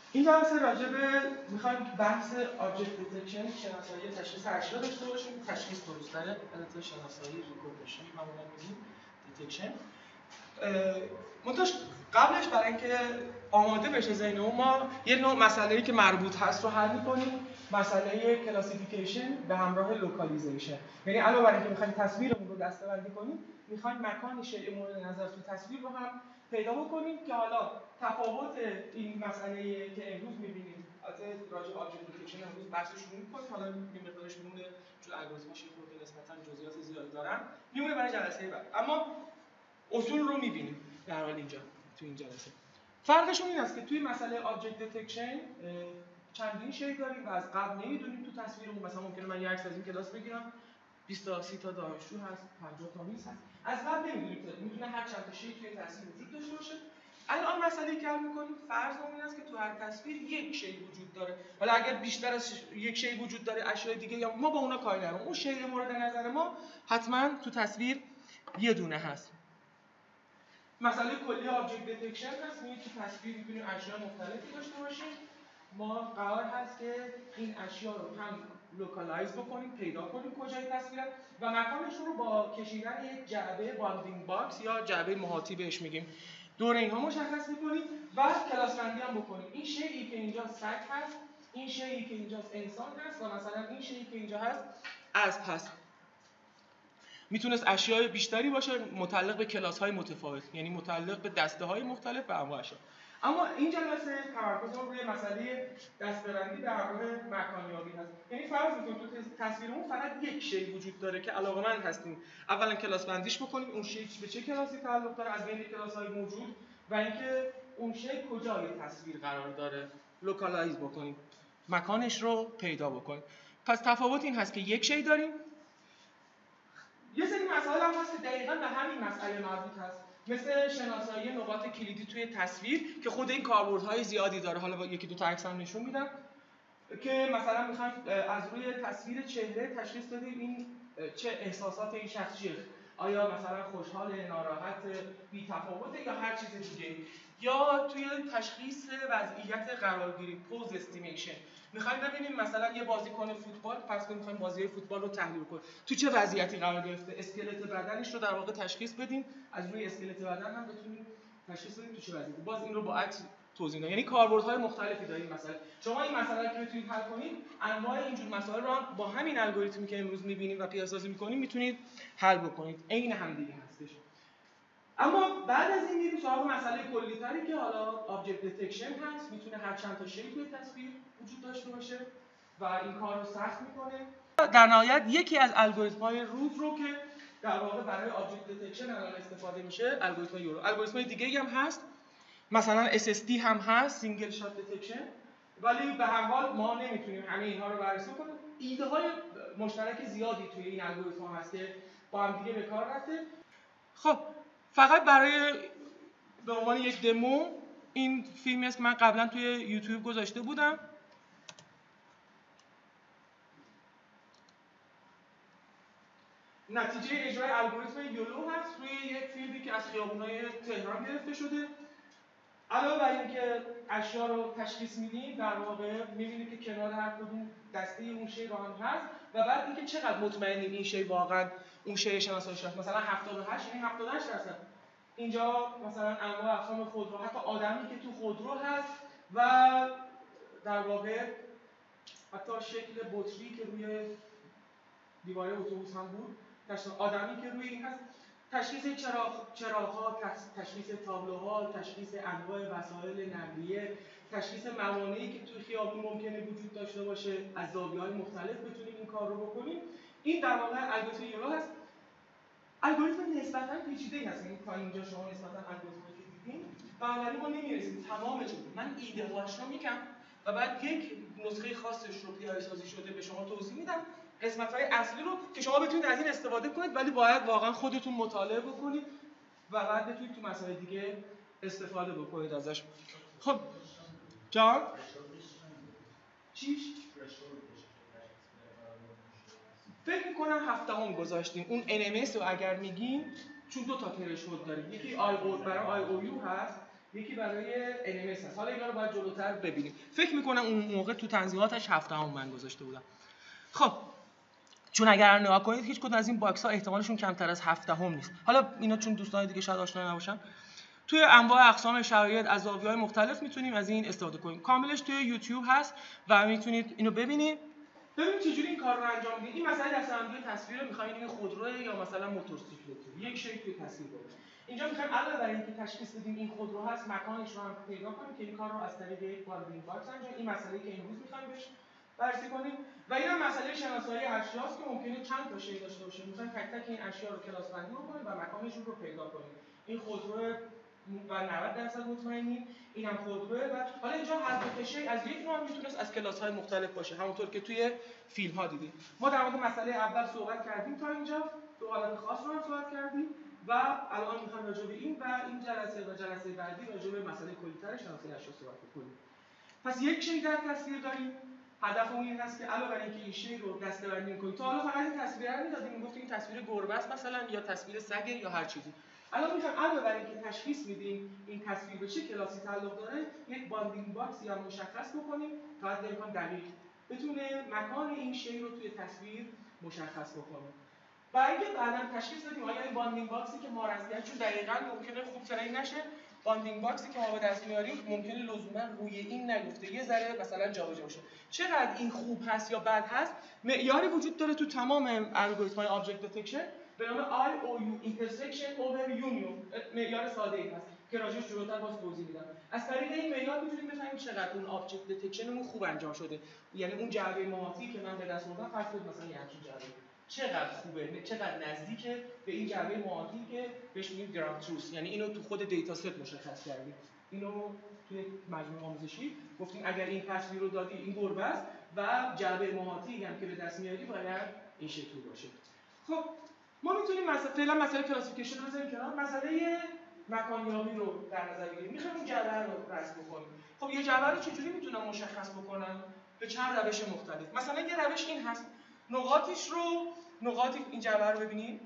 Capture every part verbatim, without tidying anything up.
این جلسه راجع به میخوایم بحث آبجکت دیتکشن، شناسایی تشخیص اشیا داشته باشیم. تشخیص درست‌تره، البته شناسایی ریکگنیشن معمولا میگیم دیتکشن. منتاش قبلش برای اینکه آماده بشه ذهنمون ما یه نوع مسئله‌ای که مربوط هست رو حل می‌کنیم، مسئله کلاسیفیکیشن به همراه لوکالیزیشن. یعنی علاوه بر اینکه می‌خوایم تصویرمون رو دسته‌بندی کنیم، می‌خوایم مکان شیء مورد نظر تو تصویر رو هم پیدا بکنیم که حالا تفاوت این مسئله که امروز می‌بینیم، البته راجع به آبجکت دیتکشن امروز بحثش رو می‌کنیم، حالا یه مقدارش میمونه چون الگوریتم‌هاش خود نسبتاً جزئیات زیادی دارن، میمونه برای جلسه بعد. اما اصول رو می‌بینیم در حال اینجا تو این جلسه. فرقشون این است که توی مسئله آبجکت دیتکشن چندین شی داریم و از قبل نمیدونیم تو تصویرمون. مثلا ممکنه من یه عکس از این کلاس بگیرم، بیست تا سی تا دانشجو هست، پنجاه تا میز هست، از قبل نمیدونیم که میتونه هر چند تا شی توی تصویر وجود داشته باشه. الان مسئله‌ای که حل می‌کنیم فرض این است که تو هر تصویر یک شی وجود داره. حالا اگر بیشتر از یک شی وجود داره، اشیاء دیگه یا ما با اونا کاری نداریم. اون شی مورد نظر ما حتما تو تصویر یه دونه هست. مسئله کلی آبجکت دیتکشن هست. میگه تو تصویر میتونیم اشیاء مختلفی داشته باشیم. ما قرار هست که این اشیاء رو هم لوکالایز بکنیم، پیدا کنیم کجای تصویرن و مکانشون رو با کشیدن یک جعبه باندینگ باکس یا جعبه محاطی بهش میگیم دور اینها مشخص میکنیم و کلاس بندی هم بکنیم. این شیئی که اینجا سگ هست، این شیئی که اینجا انسان هست و مثلا این شیئی که اینجا هست اسب هست. میتونست اشیاء بیشتری باشه متعلق به کلاس‌های متفاوت، یعنی متعلق به دسته‌های مختلف و انواع اشیا. اما این جلسه تمرکزمون روی مسئله دسته‌بندی به همراه مکانیابی هست. یعنی فرض می‌کنیم تو تصویرمون فقط یک شی وجود داره که علاقه‌مند هستیم اولا کلاس بندیش بکنیم، اون شی به چه کلاسی تعلق داره از بین کلاس‌های موجود و اینکه اون شی کجای تصویر قرار داره لوکالایز بکنیم، مکانش رو پیدا بکنیم. پس تفاوت این هست که یک شی داریم. یه سری مسائل هم هست که دقیقاً به همین مسئله مربوط هست، مثل شناسایی نقاط کلیدی توی تصویر که خود این کاربردهای زیادی داره. حالا با یکی دو تا عکس هم نشون میدم که مثلا میخوایم از روی تصویر چهره تشخیص بدیم این چه احساسات این شخص چیه، آیا مثلا خوشحال، ناراحت، بی‌تفاوته یا هر چیز دیگه. یا توی تشخیص وضعیت قرارگیری پوز استیمیشن میخوایم ببینیم مثلا یه بازیکن فوتبال، فرض کنیم میخوایم بازی فوتبال رو تحلیل کنیم، تو چه وضعیتی قرار گرفته، اسکلت بدنش رو در واقع تشخیص بدیم، از روی اسکلت بدن هم بتونیم تشخیص بدیم تو چه وضعیتی. باز این رو با عکس توضیح میدم. یعنی کاربردهای مختلفی داره این مسئله. شما این مسئله رو بتونید حل کنید، انواع اینجور مسائل رو هم با همین الگوریتمی که امروز می‌بینیم و پیاده‌سازی می‌کنیم میتونید حل بکنید. عین هم دیگه هستش. اما بعد از این میریم سراغ مسئله کلی‌تری که حالا آبجکت دیتکشن هست. میتونه هر چند تا شی توی تصویر وجود داشته باشه و این کار رو سخت می‌کنه. در نهایت یکی از الگوریتم‌های روز رو که در واقع برای آبجکت دیتکشن الان استفاده میشه، الگوریتم یورو. الگوریتم‌های دیگه‌ای هم هست، مثلا اس اس دی هم هست، سینگل شات دیتکشن، ولی به هر حال ما نمیتونیم همه اینها رو بررسی کنیم. ایده های مشترک زیادی توی این الگوریتم هست که با هم دیگه به کار رفته. خب فقط برای به عنوان یک دمو این فیلمی است من قبلا توی یوتیوب گذاشته بودم. نتیجه اجرای الگوریتم یولو هست روی یک فیلمی که از خیابون‌های تهران گرفته شده. علاوه بر اینکه اشیا رو تشخیص میدیم، در واقع می‌بینیم که کنار هر کدوم دسته اون شی با هم هست و بعد اینکه چقدر مطمئنیم این شی واقعا اون شی شناسایی شده. مثلا هفتاد و هشت یعنی هفتاد و هشت درصد. اینجا مثلا انواع اقسام خودرو، حتی آدمی که تو خودرو هست و در واقع حتی شکل بطری که روی دیواره اتوبوس هم بود، آدمی که روی این هست، تشخیص چراغ چراغ‌ها، تشخیص تابلوها، تشخیص انواع وسایل نقلیه، تشخیص موانعی که توی خیابون ممکنه وجود داشته باشه، از زاویه‌های مختلف بتونیم این کار رو بکنیم. این در واقع الگوریتم یورو هست. الگوریتم نسبتاً پیچیده‌ای هست. این تا اینجا شما نسبتاً الگوریتمی که دیدین، بنابراین ما نمی‌رسیم تمامش رو. من ایده‌هاش رو میگم و بعد یک نسخه خاصش رو پیاده‌سازی شده به شما توضیح میدم. قسمت‌های اصلی رو که شما بتونید از این استفاده کنید، ولی باید واقعا خودتون مطالعه بکنید و بعد بتونید تو مسائل دیگه استفاده بکنید ازش. خب جان چیش فکر می‌کنم هفتم گذاشتیم. اون ان ام اس رو اگر میگیم، چون دو تا ترشولد داریم، یکی آی او برای آی او یو هست، یکی برای ان ام اس هست. حالا اینا رو باید جلوتر ببینیم. فکر می‌کنم اون موقع تو تنظیماتش هفتم من گذاشته بودم. خب چون اگر نگاه کنید هیچ کدوم از این باکس ها احتمالشون کمتر از هفتم نیست. حالا اینا چون دوستان دیگه شاید آشنا نباشن، توی انواع اقسام شرایط از زاویه‌های مختلف میتونیم از این استفاده کنیم. کاملش توی یوتیوب هست و میتونید اینو ببینید. ببینید چجوری این کار رو انجام میدید. این مثلا دسته‌بندی تصویر رو می‌خواید این خودروه یا مثلا موتورسیکلته. یک شی توی تصویر باشه. اینجا می‌خوایم علاوه بر اینکه تشخیص بدیم این خودرو هست، مکانش رو هم پیدا کنیم که این کار رو از طریق یک باندینگ باکس انجام. این مسئله‌ای که امروز می‌خوایم بهش بررسی کنیم و این هم مسئله شناسایی اشیاست که ممکنه چند تا شی داشته باشه. می‌خوایم تک تک این اشیا رو کلاس بندی بکنیم و مکانشون رو پیدا کنیم. این خودرو و نود درصد مطمئنیم اینم خودروه و حالا اینجا هر دو شی از یک نوع میتونست از کلاس‌های مختلف باشه، همونطور که توی فیلم‌ها دیدیم. ما در مورد مسئله اول صحبت کردیم تا اینجا، دو حالت خاص رو هم صحبت کردیم و الان می‌خوایم راجع به این و این جلسه و جلسه بعدی راجع به مسئله کلی‌تر شناسایی اشیا صحبت کنیم. پس یک شی در تصویر داریم. هدفمون این هست که علاوه بر اینکه این شی رو دسته‌بندی می‌کنیم، تا حالا فقط این تصویر رو می‌دادیم، می‌گفتیم این تصویر گربه است مثلا یا تصویر سگ یا هر چیزی. الان می‌خوایم علاوه بر اینکه تشخیص میدیم این تصویر به چه کلاسی تعلق داره، یک باندینگ باکس یا مشخص بکنیم تا حد امکان دقیق بتونه مکان این شی رو توی تصویر مشخص بکنه. و اگه بعداً تشخیص بدیم آیا این باندینگ باکسی که ما رسمیت چون دقیقاً ممکنه خوب ترین نشه، باندینگ باکسی که ما به دست میاریم ممکنه لزوما روی این نیفته، یه ذره مثلا جابجا بشه. چقدر این خوب هست یا بد هست، معیاری وجود داره تو تمام الگوریتم‌های آبجکت دتکشن به نام آی او یو intersection over union. معیار ساده‌ای هست که راجعش جلوتر باز توضیح میدم. از طریق این معیار میتونیم بفهمیم چقدر اون آبجکت دتکشنمون خوب انجام شده. یعنی اون جعبه ماتی که من به دست آوردم فرض کنید مثلا یه همچین جعبه چقدر خوبه، چقدر نزدیکه به این جعبه ماتی که بهش میگیم گراند تروث، یعنی اینو تو خود دیتا ست مشخص کردیم. اینو توی مجموعه آموزشی گفتیم اگر این تصویر رو دادی این گربه است و جعبه ماتی هم که به دست میاری باید این شکلی باشه. خب ما میتونیم مثلا فعلا مسئله کلاسیفیکیشن رو بذاریم کنار، مسئله مکانیابی رو در نظر بگیریم. میخوایم اون جعبه رو رسم بکنیم. خب یه جعبه رو چجوری میتونم مشخص بکنم؟ به چند روش مختلف. مثلا یه روش این هست، نقاطش رو نقاط این جعبه رو ببینید.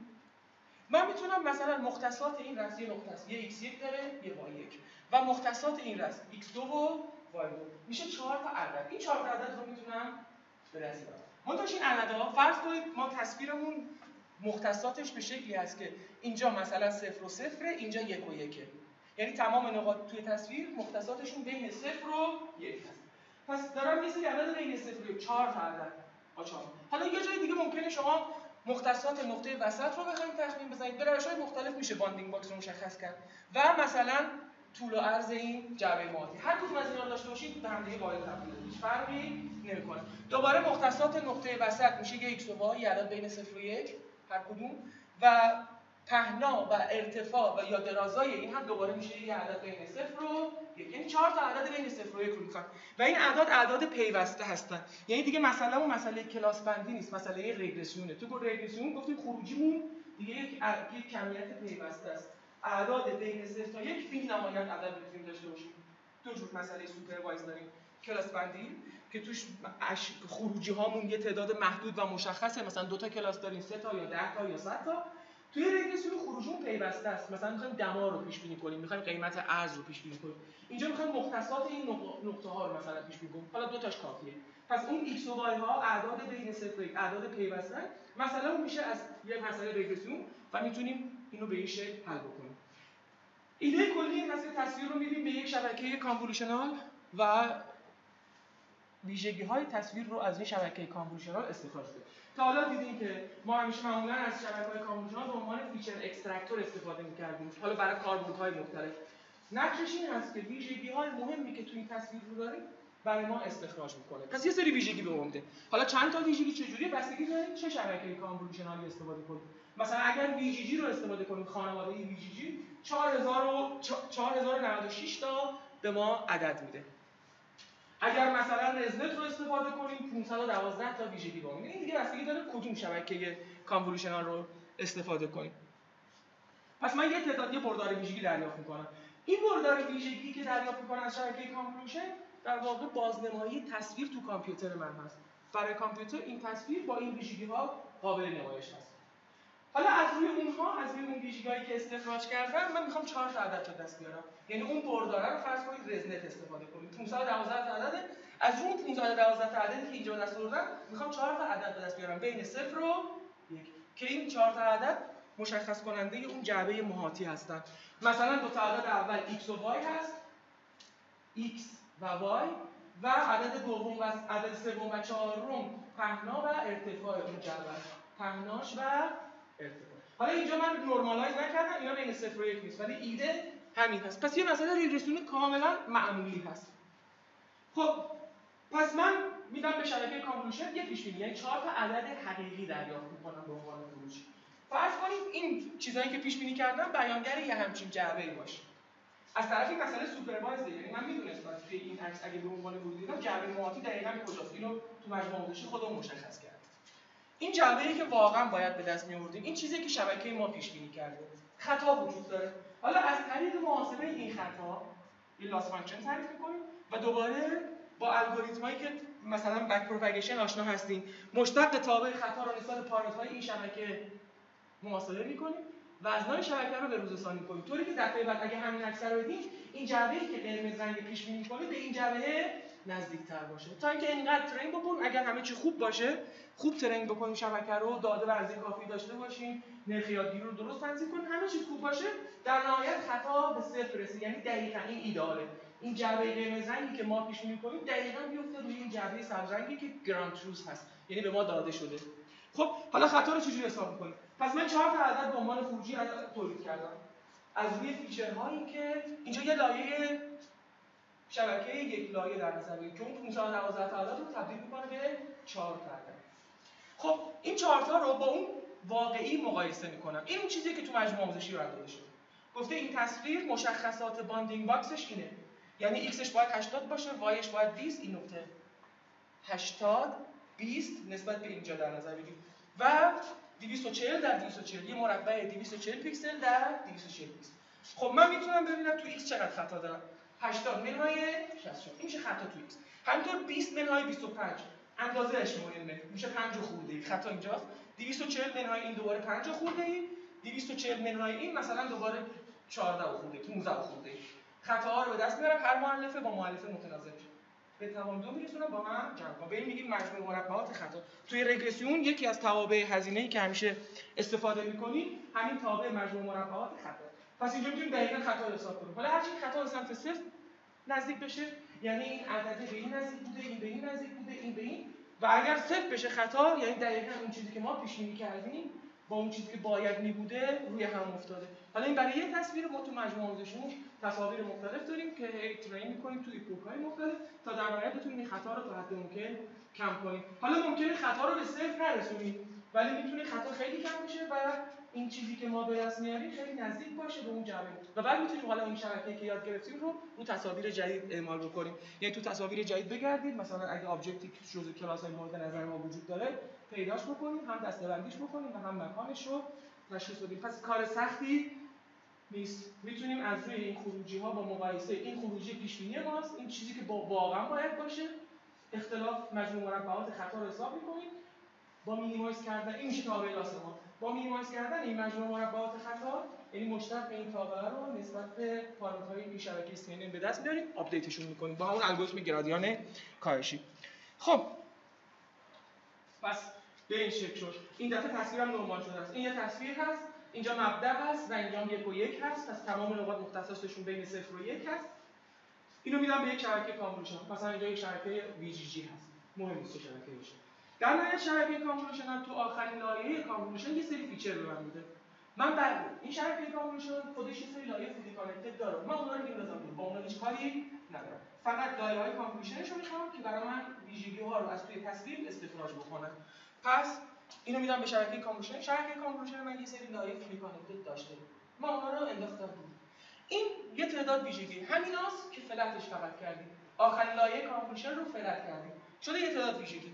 من میتونم مثلا مختصات این رأس یه نقطه است، یه ایکس یک داره، یه وای یک و مختصات این رأس ایکس دو و وای دو میشه چهار تا عدد. این چهار تا عدد رو میتونم به دست بیارم. منتها این عددها فرض کنید ما تصویرمون مختصاتش به شکلی هست که اینجا مثلا صفر و صفر، اینجا یک و یکه. یعنی تمام نقاط توی تصویر مختصاتشون بین صفر و یک هست. پس دارم یه سری عدد بین صفر و یک، چهار تا عدد. آچار. حالا یه جای دیگه ممکنه شما مختصات نقطه وسط رو بخواید تخمین بزنید. به روش‌های مختلف میشه باندینگ باکس رو مشخص کرد. و مثلا طول و عرض این جعبه ماتی. هر کدوم از اینا رو داشته باشید به هم دیگه قابل تبدیل هیچ فرقی نمی‌کنه. دوباره مختصات نقطه وسط میشه یک ایکس و وای، عدد بین صفر و یک هر کدوم و پهنا و ارتفاع و یا درازای این هم دوباره میشه یه عدد بین صفر و یک. یعنی چهار تا عدد بین صفر و یک رو میخوام و این اعداد اعداد پیوسته هستن. یعنی دیگه مسئله اون مسئله کلاس بندی نیست، مسئله رگرسیونه. تو رگرسیون گفتیم خروجیمون دیگه یک یک کمیت پیوسته است. اعداد بین صفر تا یک بی‌نهایت عدد میتونیم داشته باشیم. دو جور مسئله سوپروایز داریم. کلاس بندی که توش خروجی هامون یه تعداد محدود و مشخصه، مثلا دو تا کلاس داریم، سه تا یا ده تا یا صد تا. توی رگرسیون خروجیمون پیوسته است. مثلا می‌خوایم دما رو پیش بینی کنیم، می‌خوایم قیمت ارز رو پیش بینی کنیم. اینجا می‌خوایم مختصات این نقطه ها رو مثلا پیش بینی کنیم. حالا دو تاش کافیه. پس اون ایکس و وای ها اعداد بین صفر و یک، اعداد پیوسته، مثلا اون میشه از یک مسئله رگرسیون و میتونیم اینو به این شکل حل بکنیم. ایده کلی این هست که تصویر رو می‌دیم به یک شبکه کانولوشنال و ویژگی‌های تصویر رو از این شبکه کانولوشنال استخراج کنیم. تا حالا دیدیم که ما همیشه معمولاً از شبکه‌های کانولوشنال به عنوان فیچر اکسترکتور استفاده می‌کردیم. حالا برای کاربردهای مختلف. نقشش این هست که ویژگی‌های مهمی که توی این تصویر رو داریم برای ما استخراج می‌کنه. پس یه سری ویژگی به ما میده. حالا چند تا ویژگی چجوریه بستگی داره چه شبکه کانولوشنالی استفاده کنیم. مثلا اگر وی جی جی رو استفاده کنیم، خانواده وی جی جی چهار هزار و نود و شش تا به ما عدد میده. اگر مثلا رزنت رو استفاده کنیم پانصد و دوازده تا ویژگی با میده. این دیگه بستگی داره کدوم شبکه کانولوشنال رو استفاده کنیم. پس من یه تعداد یه بردار ویژگی دریافت میکنم. این بردار ویژگی که دریافت میکنم از شبکه کانولوشن در واقع بازنمایی تصویر تو کامپیوتر من هست. برای کامپیوتر این تصویر با این ویژگی ها قابل نمایش هست. حالا از روی اونها، از روی اون ویژگی‌هایی که استخراج کردم، من میخوام چهار تا عدد به دست بیارم. یعنی اون برداره رو فرض کنید رزنت استفاده کنید. پانصد و دوازده تا عدد، از اون پانصد و دوازده تا عددی که اینجا به دست آوردم، میخوام چهار تا عدد به دست بیارم بین صفر و یک. که این چهار تا عدد مشخص کننده اون جعبه محاطی هستن. مثلا دو تا عدد اول x و y هست. x و y و عدد دوم و عدد سوم و چهارم پهنا و ارتفاع اون جعبه است. پهناش و ارتفاع. حالا اینجا من نرمالایز نکردم، اینا بین صفر و یک نیست، ولی ایده همین هست. پس یه مسئله ریگرسیون کاملا معمولی هست. خب پس من میدم به شبکه کانولوشن یه پیش بینی، یعنی چهار تا عدد حقیقی دریافت میکنم به عنوان خروجی. فرض کنید این چیزایی که پیش بینی کردم بیانگر یه همچین جعبه‌ای باشه. از طرفی مسئله سوپروایزه، یعنی من میدونستم توی این عکس اگه به عنوان ورودی دیدم جعبه محاطی دقیقاً کجاست، اینو تو مجموعه آموزشی خودمون مشخص کرد. این جعبه‌ای که واقعا باید به دست می‌آوردیم، این چیزی که شبکه ما پیش بینی کرده. خطا وجود داره. حالا از طریق محاسبه این خطا این لاس فانکشن تعریف می‌کنیم و دوباره با الگوریتمایی که مثلا بک پروپاگیشن آشنا هستیم، مشتق تابع خطا رو نسبت پارامترهای این شبکه محاسبه می‌کنیم. وزنای شبکه رو به روز رسانی کنیم. طوری که دفعه بعد اگه همین عکس رو بدیم، این جعبه‌ای که قرمز رنگ پیش بینی می‌کنه به این جعبه نزدیک‌تر باشه. تا اینکه اینقدر ترین بکنیم، اگر همه چی خوب باشه، خوب ترین بکنیم شبکه رو، داده ورزی کافی داشته باشیم، نرخ یادگیری رو درست تنظیم کنیم، همه چیز خوب باشه، در نهایت خطا به صفر رسید. یعنی دقیقاً این ایداله. این جعبه قرمز رنگی که ما پیش بینی می‌کنیم دقیقاً بیفته روی این جعبه سبز رنگی که گراند تروث هست. یعنی به ما داده شده. خب حالا خطا رو چجوری حساب می‌کنیم؟ پس من چهار تا عدد به عنوان خروجی تولید کردم. از روی فیچرهایی که اینجا یه لایه شبکه یک لایه در نظر بگیرید که اون پانصد و دوازده تا عدد رو تبدیل می‌کنه به چهار تا عدد. خب این چهار تا رو با اون واقعی مقایسه می‌کنم. این اون چیزیه که تو مجموعه آموزشی رد داده شده. گفته این تصویر مشخصات باندینگ باکسش اینه. یعنی ایکسش باید هشتاد باشه، وایش باید بیست، این نقطه هشتاد بیست نسبت به اینجا در نظر بگیرید. و دویست و چهل در دویست و چهل، یه مربع دویست و چهل پیکسل در دویست و چهل پیکسل. خب من میتونم ببینم تو ایکس چقدر خطا دارم. هشتاد منهای شصت و چهار این میشه خطا تو ایکس. همینطور بیست منهای بیست و پنج اندازه‌اش مهمه، میشه پنج خورده ای. خطا اینجاست. دویست و چهل منهای این دوباره پنج خورده ای. دویست و چهل منهای این مثلا دوباره چهارده خورده ای، پانزده خورده ای. خطاها رو به دست میارم، هر مؤلفه با مؤلفه متناسب میشه. به توان دو میرسونم با من جمع کنم. به این میگیم مجموع مربعات خطا. توی رگرسیون یکی از توابع هزینه‌ای که همیشه استفاده می‌کنی همین تابع مجموع مربعات خطا. پس اینجا می‌تونیم دقیقاً خطا رو حساب کنیم. حالا هر چی خطا به سمت صفر نزدیک بشه، یعنی این عدد به این نزدیک بوده، این به این نزدیک بوده، این به این، و اگر صفر بشه خطا، یعنی دقیقاً اون چیزی که ما پیش بینی کردیم با اون چیزی که باید می بوده روی هم افتاده. حالا این برای یک تصویر ما تو مجموعه آموزشیمون تصاویر مختلف داریم که ترین می‌کنیم تو اپوک‌های مختلف تا در نهایت بتونیم این خطا رو تا حد ممکن کم کنیم. حالا ممکنه خطا رو به صفر نرسونیم، ولی میتونه خطا خیلی کم بشه و این چیزی که ما به دست میاریم خیلی نزدیک باشه به اون جعبه. و بعد میتونیم حالا این شبکه‌ای که یاد گرفتیم رو رو تصاویر جدید اعمال بکنیم. یعنی تو تصاویر جدید بگردید، مثلا اگه آبجکتی که جزء کلاس‌های مورد نظر ما وجود داره پیداش بکنیم، هم دسته‌بندیش بکنیم و هم مکانش رو تشخیص بدیم. پس کار سختی نیست. میتونیم از روی این خروجی ها با مقایسه این خروجی پیش بینی ماست، این چیزی که با واقعا باید باشه، اختلاف مجموع مربعات خطا رو حساب می‌کنیم. با مینیمایز کردن این میشه تابع لاس ما. با مینیمایز کردن این مجموع مربعات خطا، یعنی مشتق این تابع رو نسبت به پارامترهای این شبکه سی ان ان به دست میاریم، آپدیتشون می‌کنیم با همون الگوریتم گرادیان کاهشی. خب پس به این شکل شد. این دفعه تصویرم نرمال شده است. این یه تصویر هست، اینجا مبدأ هست و اینجا یک و یک هست، پس تمام نقاط مختصاشون بین صفر و یک هست. اینو میدم به یک شبکه کانولوشن. مثلا اینجا یک شبکه وی جی جی هست. مهم نیست چه شبکه‌ای باشه. در نهایت شبکه کانولوشن هم تو آخرین لایه کانولوشن یه سری فیچر به من میده. من بعد این شبکه کانولوشن خودش یه سری لایه فیزیک کانکتد داره. من اونها رو میندازم دور. با اونها هیچ کاری ندارم. فقط لایه‌های کانولوشنش رو میخوام که برای من ویژگی‌ها رو از توی تصویر استخراج بکنه. پس اینو میدم به شبکه کانولوشن. شبکه کانولوشن من یه سری لایه فیزیک کانکتد داشته. من اونها رو انداختم دور. این یه تعداد ویژگی همیناست که فلتش فقط کردیم. آخرین لایه کانولوشن رو فلت کردیم. شده یه تعداد ویژگی.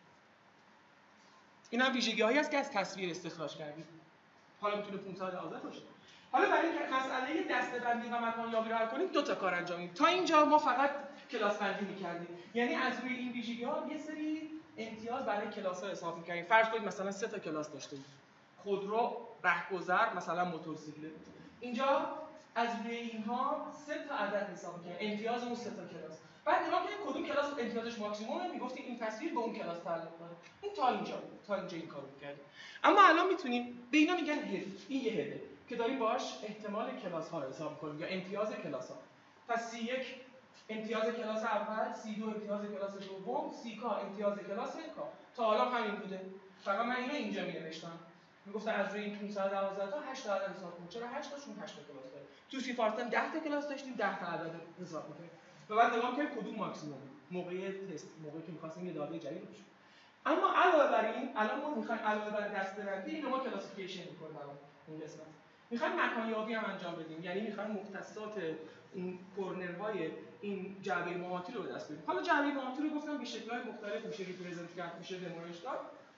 این هم ویژگی‌هایی است که از تصویر استخراج کردیم. حالا میتونه پانصد و دوازده باشه. حالا برای اینکه مسئله دسته‌بندی و مکان‌یابی رو حل کنیم دو تا کار انجام میدیم. تا اینجا ما فقط کلاس بندی می‌کردیم. یعنی از روی این ویژگی‌ها یه سری امتیاز برای کلاس‌ها حساب می‌کردیم. فرض کنید مثلا سه تا کلاس داشته باشیم. خودرو، رهگذر، مثلا موتورسیکلت. اینجا از روی اینها سه تا عدد حساب می‌کنیم، امتیاز اون سه تا کلاس. بعد نگاه کنید کدوم کلاس امتیازش ماکسیمومه، میگفتیم این تصویر به اون کلاس تعلق داره. این تا اینجا بود، تا اینجا این کارو می‌کردیم. اما الان میتونیم به اینا میگن هد. این یه هده که داریم باهاش احتمال کلاس ها رو حساب می‌کنیم یا امتیاز کلاس ها. پس سی یک امتیاز کلاس اول، سی دو امتیاز کلاس دوم، سی کا امتیاز کلاس کا. تا حالا همین بوده. فقط من اینو اینجا می‌نوشتم. میگفتن از روی این پانصد و دوازده تا هشت تا عدد حساب کنیم. چرا هشت تا؟ چون هشت تا کلاس داره. تو سی فارتن ده تا کلاس داشتیم، ده تا عدد حساب می‌کنیم. و بعد نگاه کنیم کدوم ماکسیمم موقع تست، موقعی که می‌خواستیم یه داده جدید بشه. اما علاوه بر این، الان ما می‌خوایم علاوه بر دسته‌بندی اینو ما کلاسیفیکیشن می‌کنیم الان این قسمت. می‌خوایم مکانیابی هم انجام بدیم، یعنی می‌خوایم مختصات این کورنرهای این جعبه موهاتی رو به دست بیاریم. حالا جعبه موهاتی رو گفتم به شکل‌های مختلف میشه ریپرزنت کرد، میشه نمایش داد.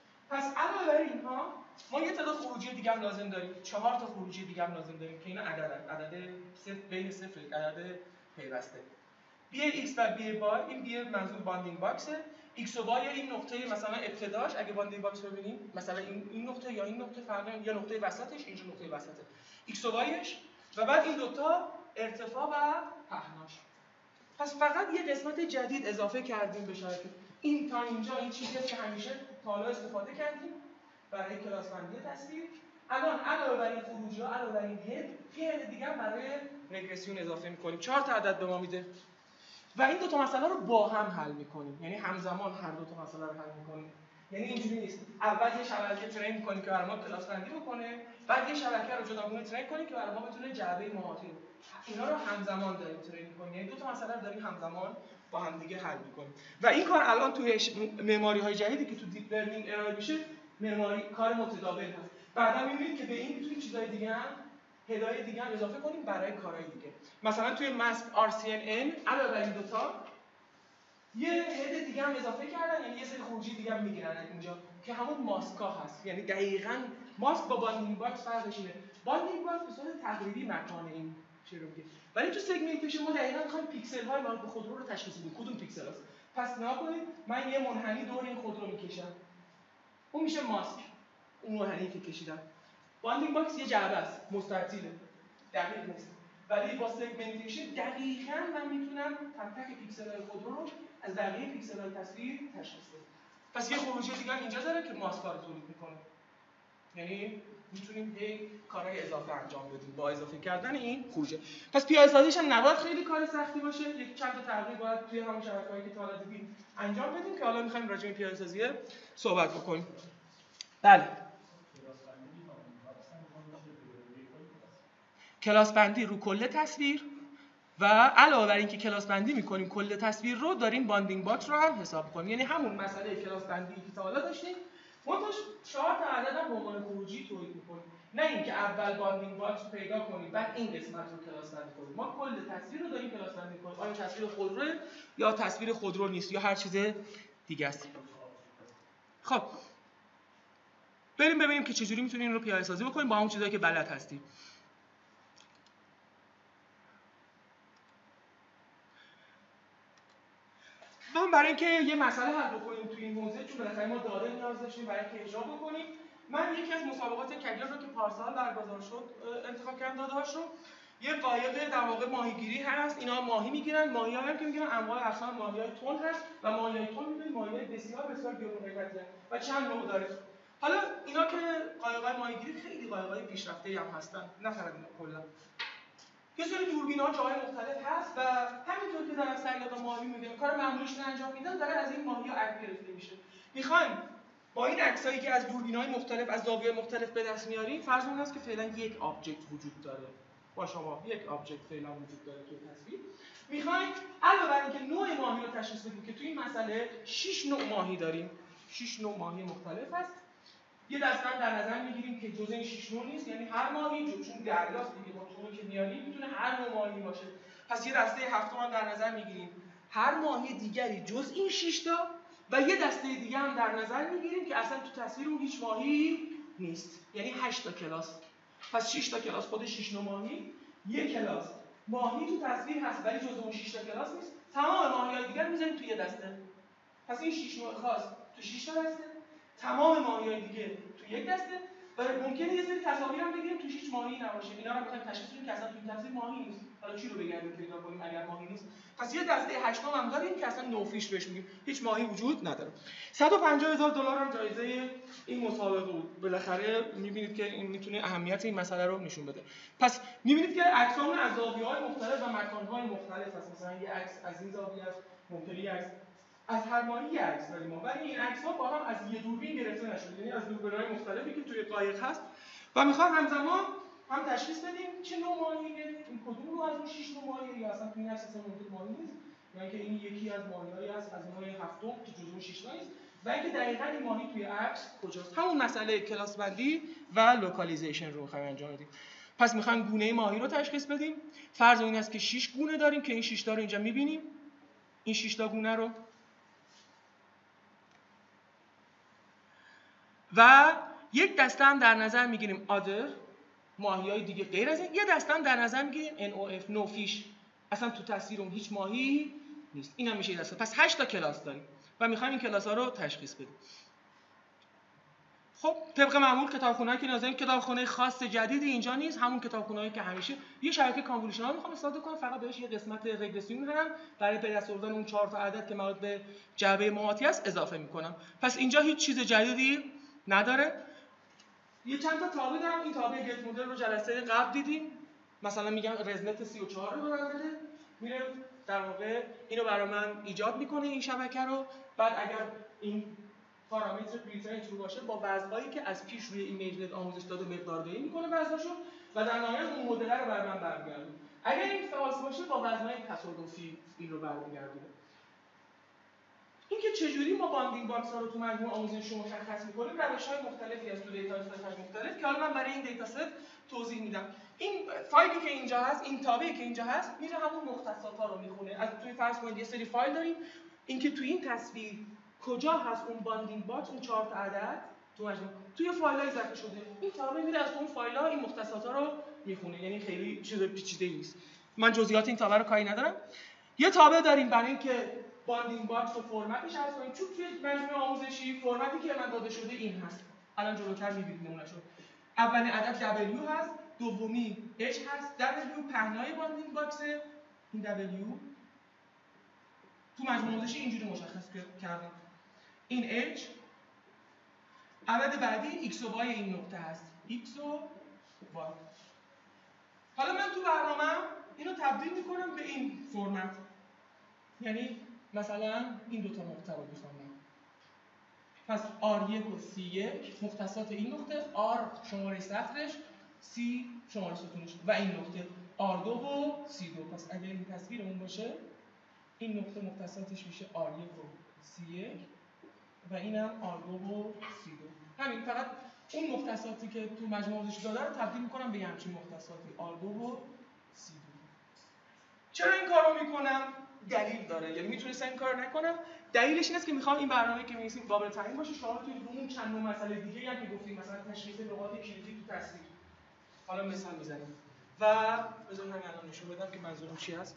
پس علاوه بر اینها ما یه تعداد خروجی دیگه هم لازم داریم. چهار تا خروجی دیگه هم لازم داریم که اینا عددن، عدد صفر بین صفر و عدد پیوسته. بی ایکس و بی وای، این بی منظور باندینگ باکسه، ایکس و وای این نقطه مثلا ابتداش اگه باندینگ باکس رو ببینیم مثلا این این نقطه یا این نقطه فرق یا نقطه وسطش، اینجا نقطه وسطه. ایکس و وایش و بعد این دوتا ارتفاع و پهناش. پس فقط یه قسمت جدید اضافه کردیم به شرط این تا اینجا این چیزی که همیشه تا حالا استفاده کردیم برای کلاس بندی تصویر. الان علاوه بر این خروجی‌ها، علاوه بر این هد، یه هد دیگه هم برای رگرسیون اضافه می‌کنیم. چهار تا عدد به ما میده. و این دو تا مسئله رو با هم حل می‌کنیم. یعنی همزمان هر دو تا مسئله رو حل می‌کنیم. یعنی اینجوری نیست. اول یه شبکه ترین می‌کنیم که برای ما کلاس بندی بکنه، بعد یه شبکه رو جداگونه ترین کنیم که برای ما بتونه جعبه موهاتی رو. اینا رو همزمان داریم ترین می‌کنیم. یعنی دو تا مسئله رو داریم همزمان با هم دیگه حل می‌کنیم. و این کار الان توی معماری‌های جدیدی که تو دیپ لرنینگ ارائه میشه، معماری کار متداول هست. بعدا می‌بینید که به این می‌تونیم چیزای دیگه هم هدایت دیگه هم اضافه کنیم برای کارهای دیگه. مثلا توی ماسک آر سی ان ان علاوه بر این دو تا یه هد دیگه هم اضافه کردن، یعنی یه سری خروجی دیگه هم میگیرن اینجا که همون ماسکا هست. یعنی دقیقاً ماسک با باندینگ باکس فرقش اینه. باندینگ باکس به صورت تقریبی مکان این چی رو میگه. ولی تو سگمنتیشن ما دقیقاً می‌خوایم پیکسل های مربوط به خودرو رو تشخیص بدیم. کدوم پیکسل هست؟ پس نگاه کنید من یه منحنی دور این خودرو میکشم. اون میشه ماسک. اون منحنی که کشیدم. باندینگ باکس یه جعبه است، مستطیله. دقیق نیست. ولی با سگمنتیشن دقیقاً من میتونم تک تک پیکسل‌های خودرو رو از بقیه پیکسل‌های تصویر تشخیص بدم. پس یه خروجی دیگه اینجا داره که ماسک رو تولید میکنه. یعنی میتونیم یه کارهای اضافه انجام بدیم با اضافه کردن این خروجی. پس پیاده‌سازیش هم نباید خیلی کار سختی باشه. یک چند تا تغییر باید توی همون شبکه‌هایی که تا حالا دیدیم انجام بدیم که حالا می‌خوایم راجع به پیاده‌سازی صحبت بکنیم. بله. کلاس بندی رو کل تصویر و علاوه بر اینکه کلاس بندی می‌کنیم کل تصویر رو داریم باندینگ باکس رو هم حساب کنیم. یعنی همون مسئله کلاس بندی که تا حالا داشتیم منتها چهار تا عدد هم به عنوان خروجی تولید می‌کنیم. نه اینکه اول باندینگ باکس رو پیدا کنیم بعد این قسمت رو کلاس بندی کنیم. ما کل تصویر رو داریم کلاس بندی می‌کنیم. آیا تصویر خودرو یا تصویر خودرو نیست یا هر چیز دیگه است. خب بریم ببینیم که چجوری می‌تونیم این رو پیاده‌سازی بکنیم با همون چیزایی که بلد هستیم. ما برای اینکه یه مسئله حل بکنیم توی این موضوع چون بالاخره ما داده نیاز داشتیم برای اینکه اجرا بکنیم، من یکی از مسابقات کگیر رو که پارسال برگزار شد انتخاب کردم داده‌هاش رو. یه قایق در واقع ماهیگیری هست، اینا ماهی میگیرن، ماهی‌ها هم که میگیرن انواع اقسام ماهی‌های تن هست و ماهی‌های تن می‌دونید ماهی‌های بسیار بسیار گران‌قیمتی و چند نوع داره. حالا اینا که قایق‌های ماهیگیری خیلی قایق‌های پیشرفته‌ای هم هستن، نه فقط اینا کلا. یه سری دوربین‌ها جای مختلف هست و همینطور که دارن صیادا ماهی میگیرن کار معمولیشون انجام میدن داره از این ماهی‌ها عکس گرفته میشه. میخوایم با این عکسایی که از دوربین‌های مختلف از زاویه مختلف به دست میاریم فرض اون است که فعلا یک آبجکت وجود داره. با شما یک آبجکت فعلا وجود داره توی تصویر. میخوایم علاوه بر اینکه نوع ماهی رو تشخیص بدیم که توی این مسئله شش نوع ماهی داریم. شش نوع ماهی مختلف هست. یه دسته‌بند در نظر میگیریم که جزء این شش نوع نیست، یعنی هر ماهی جو چون دریاست دیگه با طوری که میاریم میتونه هر نوع ماهی باشه. پس یه دسته هفتم هم در نظر میگیریم هر ماهی دیگری جز این شش تا و یه دسته دیگه هم در نظر میگیریم که اصلا تو تصویر اون هیچ ماهی نیست، یعنی هشت تا کلاس. پس شش تا کلاس خود شش نوع ماهی، یک کلاس ماهی تو تصویر هست ولی جزء اون شش تا کلاس نیست، تمام ماهی‌های دیگر میذاریم تو یه دسته. پس این شش نوع خاص تو شش تا دسته، تمام ماهی‌های دیگه تو یک دسته و ممکنه یه سری تصاویر هم بگیریم توش هیچ ماهی نباشه. اینا رو می‌خوایم تشخیص بدیم که اصلا توی تصویر ماهی نیست. حالا چی رو بگردیم پیدا کنیم اگر ماهی نیست؟ پس یه دسته هشتم هم داریم که اصلا نوفیش بهش میگیم، هیچ ماهی وجود نداره. صد و پنجاه هزار دلار هم جایزه این مسابقه بود. بالاخره می‌بینید که این میتونه اهمیت این مسئله رو نشون بده. پس می‌بینید که عکس‌ها از زاویه‌های مختلف و مکان‌های مختلف هست. مثلا یه عکس از این زاویه است، ممکنه یه عکس از هر ماهی یه عکس داریم ما، ولی این عکس‌ها با هم از یه دوربین گرفته نشده، یعنی از دوربین‌های مختلفی که توی قایق هست و می‌خوام همزمان هم تشخیص بدیم چه نوع ماهیه، این کدوم نوع از اون شش نوع ماهیه، یا اصلا این عکس اصلا ممکن ماهی نیست، یا اینکه این یکی از ماهی‌هایی است از نوع هفتم که جزو شش نوع نیست، و اینکه دقیقاً این ماهی توی عکس کجاست. همون مسئله کلاس بندی و لوکالیزیشن رو می‌خوایم انجام بدیم. پس می‌خوایم گونه ماهی رو تشخیص بدیم. فرض این است که شش گونه داریم که این شش تا رو اینجا می‌بینیم. این شش تا گونه رو و یک دسته هم در نظر میگیریم other، ماهی‌های دیگه غیر از این. یه دسته هم در نظر میگیریم ان او اف no fish، اصلا تو تصویر اون هیچ ماهی نیست. اینم میشه دسته. پس هشت تا کلاس داریم و می‌خوایم این کلاس‌ها رو تشخیص بدیم. خب طبق معمول کتابخونه‌ای که نازنین کتابخونه خاص جدیدی اینجا نیست، همون کتابخونه‌ای که همیشه یه شبکه کانولوشنال می‌خوام استفاده کنم، فقط بهش یه قسمت رگرسیون هم برای به دست آوردن اون چهار تا عدد که مربوط به جعبه ماهیتی است اضافه می‌کنم. پس اینجا هیچ چیز جدیدی نداره. یه چند تا تابع دارم. این تابع گت مدل رو جلسه قبل دیدیم. مثلا میگم رزنت سی و چهار رو به من بده، میره در واقع اینو برای من ایجاد میکنه این شبکه رو. بعد اگر این پارامتر پریفرنس رو باشه با وزن‌هایی که از پیش روی ایمیج نت آموزش داده مقداردهی میکنه وزناشو و در نهایت اون مدل رو برای من برمیگردونه. اگر این فالس باشه با وزن‌های تصادفی این رو برمیگردونه. اینکه چجوری ما باندینگ باکس ها رو تو مجموعه آموزشی مشخص می‌کنیم، روش‌های مختلفی از تو دیتا ست مختلف که حالا من برای این دیتا ست توضیح میدم. این فایلی که اینجا هست، این تابعی که اینجا هست، میره همون مختصات‌ها رو میخونه. از توی فرض کنید یه سری فایل داریم، اینکه تو این تصویر کجا هست اون باندینگ باکس، اون چهار تا عدد تو مجموعه توی فایل‌ها اضافه شده. این تابع میره از اون فایل‌ها این مختصات‌ها رو میخونه، یعنی خیلی چیز پیچیده‌ای نیست. من جزئیات این تابع رو کاری ندارم. یه تابع داریم برای اینکه باندینگ باکس و فرمتش عرض کنیم، چون توی مجموعه آموزشی فرمتی که من داده شده این هست. الان جلوتر می‌بینید نمونه‌شو. اولین عدد W هست، دومی H هست. W پهنای باندینگ باکس، این W تو مجموعه آموزشی اینجوری مشخص کردم. این H عدد بعدی X و Y این نقطه هست. X و Y. حالا من تو برنامه اینو تبدیل می‌کنم به این فرمت. یعنی مثلا این دو تا نقطه رو می‌خوام. پس آر یک و سی یک مختصات این نقطه، R شماره سطرش، C شماره ستونش و این نقطه آر دو و سی دو. پس اگر این تصویرمون باشه این نقطه مختصاتش میشه آر یک و سی یک و اینم آر دو و سی دو. همین، فقط اون مختصاتی که تو مجموعه آموزشی داده رو تبدیل می‌کنم به همچین مختصاتی آر دو و سی دو. چرا این کارو میکنم؟ دلیل داره. یعنی میتونستم این کارو نکنم. دلیلش این است که میخوام این برنامه‌ای که می‌نویسیم قابل تعیین باشه. شما توی اون چند نوع مسئله دیگه هم که گفتیم، مثلا تشخیص نقاط کلیدی تو تصویر. حالا مثال میزنیم. و بذارید همین الان نشون بدم که منظورم چی هست.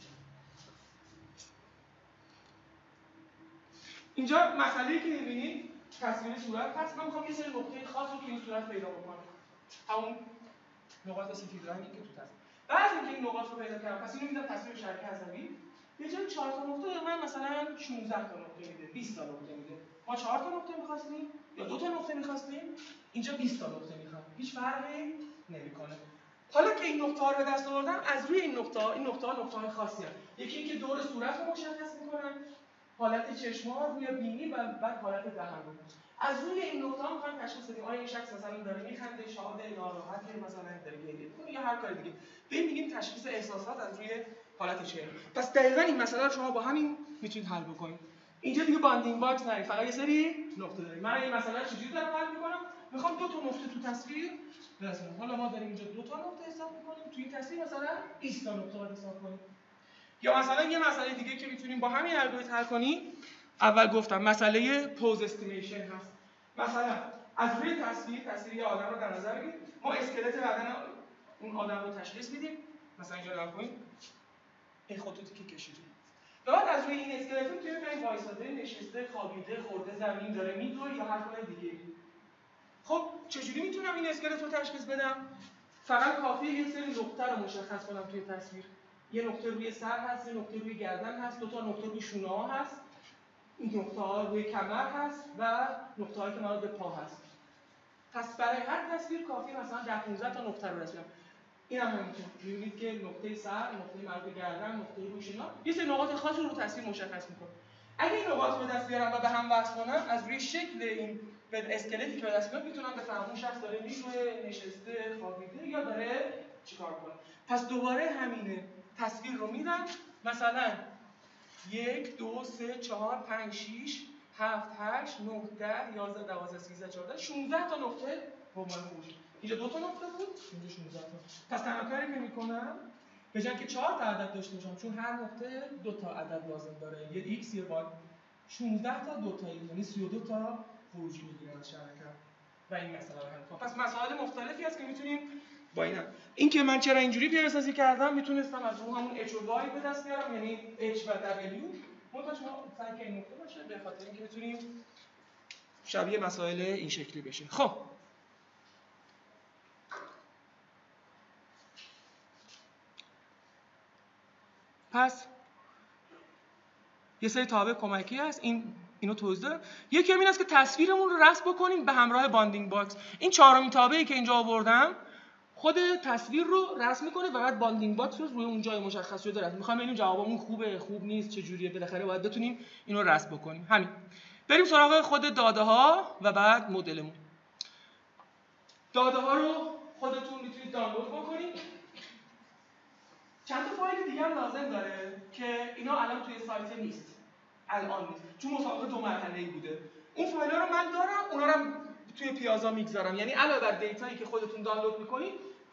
اینجا مسئله‌ای که می‌بینید تصویر صورت هست. من می‌خوام یه سری نقطه خاص رو توی این صورت پیدا بکنم. همون نقاط سفید رنگی که تو تصویر. بعد اینکه این نقاط رو پیدا کردم، پس اینو میذارم تصویر شرکه عصبی. به جای چهار تا نقطه به من مثلا شانزده تا نقطه میده، بیست تا نقطه میده. ما چهار تا نقطه می‌خواستیم یا دو تا نقطه می‌خواستیم، اینجا بیست تا نقطه می‌خوام. هیچ فرقی نمی‌کنه. حالا که این نقطه‌ها رو به دست آوردم، از روی این نقطه‌ها، این نقطه‌ها نقطه‌های خاصی هستند. یکی اینکه دور صورت رو مشخص می‌کنن، حالت چشم‌ها، روی بینی و بعد حالت دهان رو. از روی این نقطه‌ها می‌خوایم تشخیص بدیم آیا این شخص مثلا داره می‌خنده، شاده، ناراحته، مثلا داره گریه می‌کنه یا هر کار دیگه. ببینیم تشخیص احساسات از روی حالت چهره. پس دقیقاً این مسئله رو شما با همین میتونید حل بکنید. اینجا دیگه باندینگ باکس نداریم، فقط یه سری نقطه داریم. من این مسئله رو چجوری دارم حل می‌کنم؟ می‌خوام دو تا نقطه تو تصویر برسونم. حالا ما داریم اینجا دو تا نقطه حساب می‌کنیم، تو این تصویر مثلا بیست تا نقطه باید حساب کنیم. یا مثلا یه مسئله دیگه که می‌تونیم با همین الگوریتم حل کنیم، اول گفتم مسئله پوز استیمیشن هست. مثلا از روی تصویر تصویر یه آدم رو در نظر بگیرید، ما اسکلت بدن اون آدم رو تشخیص میدیم. مثلا اینجا نگاه کنید، این خطوطی که کشیدیم. بعد از روی این اسکلت میتونیم ببینیم وایساده، نشسته، خوابیده، خورده زمین، داره میدوه یا هر کار دیگه. خب چجوری میتونم این اسکلت رو تشخیص بدم؟ فقط کافیه یه سری نقطه رو مشخص کنم توی تصویر. یه نقطه روی سر هست، یه نقطه روی گردن هست، دو تا نقطه روی شونه ها هست، این نقطه ها روی کمر هست و نقطه هایی که مربوط به پا هست. پس برای هر تصویر کافی مثلا ده پانزده تا نقطه رو رسونم. این هم همینطور. می‌بینید که نقطه سر، نقطه مربوط به گردن، نقطه روی شونه ها، یه سری نقاط خاصی رو تصویر مشخص می‌کنه. اگه این نقاط رو به دست بیارم و به هم وصل کنم، از روی شکل این به اسکلتی که به دست میاد میتونم بفهمم اون شخص داره میروه، نشسته، خوابیده یا داره چیکار کنه. پس دوباره همینه. تصویر رو میدم، مثلا یک، دو، سه، چهار، پنج، شش، هفت، هشت، نه، ده، یازده، دوازده، سیزده، چهارده، شانزده تا نقطه به عنوان خروجی. اینجا دو تا نقطه بود، اینجا شانزده تا. پس تنها کاری که میکنم به جای اینکه چهار تا عدد داشته باشم، چون هر نقطه دو تا عدد لازم داره، یه ایکس یه وای، شانزده تا دو تایی، یعنی سی و دو تا خروجی میگیرم از شبکه و این مسئله رو حل کنم. پس مسائل مختلفی هست که میتونیم با اینا. این که من چرا اینجوری پیاده‌سازی کردم، میتونستم از اون همون h و y به دست بیارم، یعنی h و w، منتها ما سعی این نقطه باشه به خاطر اینکه بتونیم شبیه مسائل این شکلی بشه. خب پس یه سری تابع کمکی هست، این اینو توضیح دادم. یکی این است که تصویرمون رو رسم بکنیم به همراه باندینگ باکس. این چهارمین تابعی که اینجا آوردم خود تصویر رو رسم میکنه و بعد باندینگ باکس رو روی اون جای مشخص شده داره. میخوام ببینیم جوابمون خوبه، خوب نیست، چه جوریه، بالاخره باید بتونیم اینو رسم بکنیم. همین. بریم سراغ خود داده ها و بعد مدلمون. داده ها رو خودتون میتونید دانلود بکنید. چند تا فایل دیگه هم لازم داره که اینا الان توی سایت نیست. الان نیست. چون مسابقه دو مرحله‌ای بوده. اون فایل‌ها رو من دارم، اونا رو توی پیازا میگذارم. یعنی علاوه بر دیتایی که خودتون دانلود می‌کنید،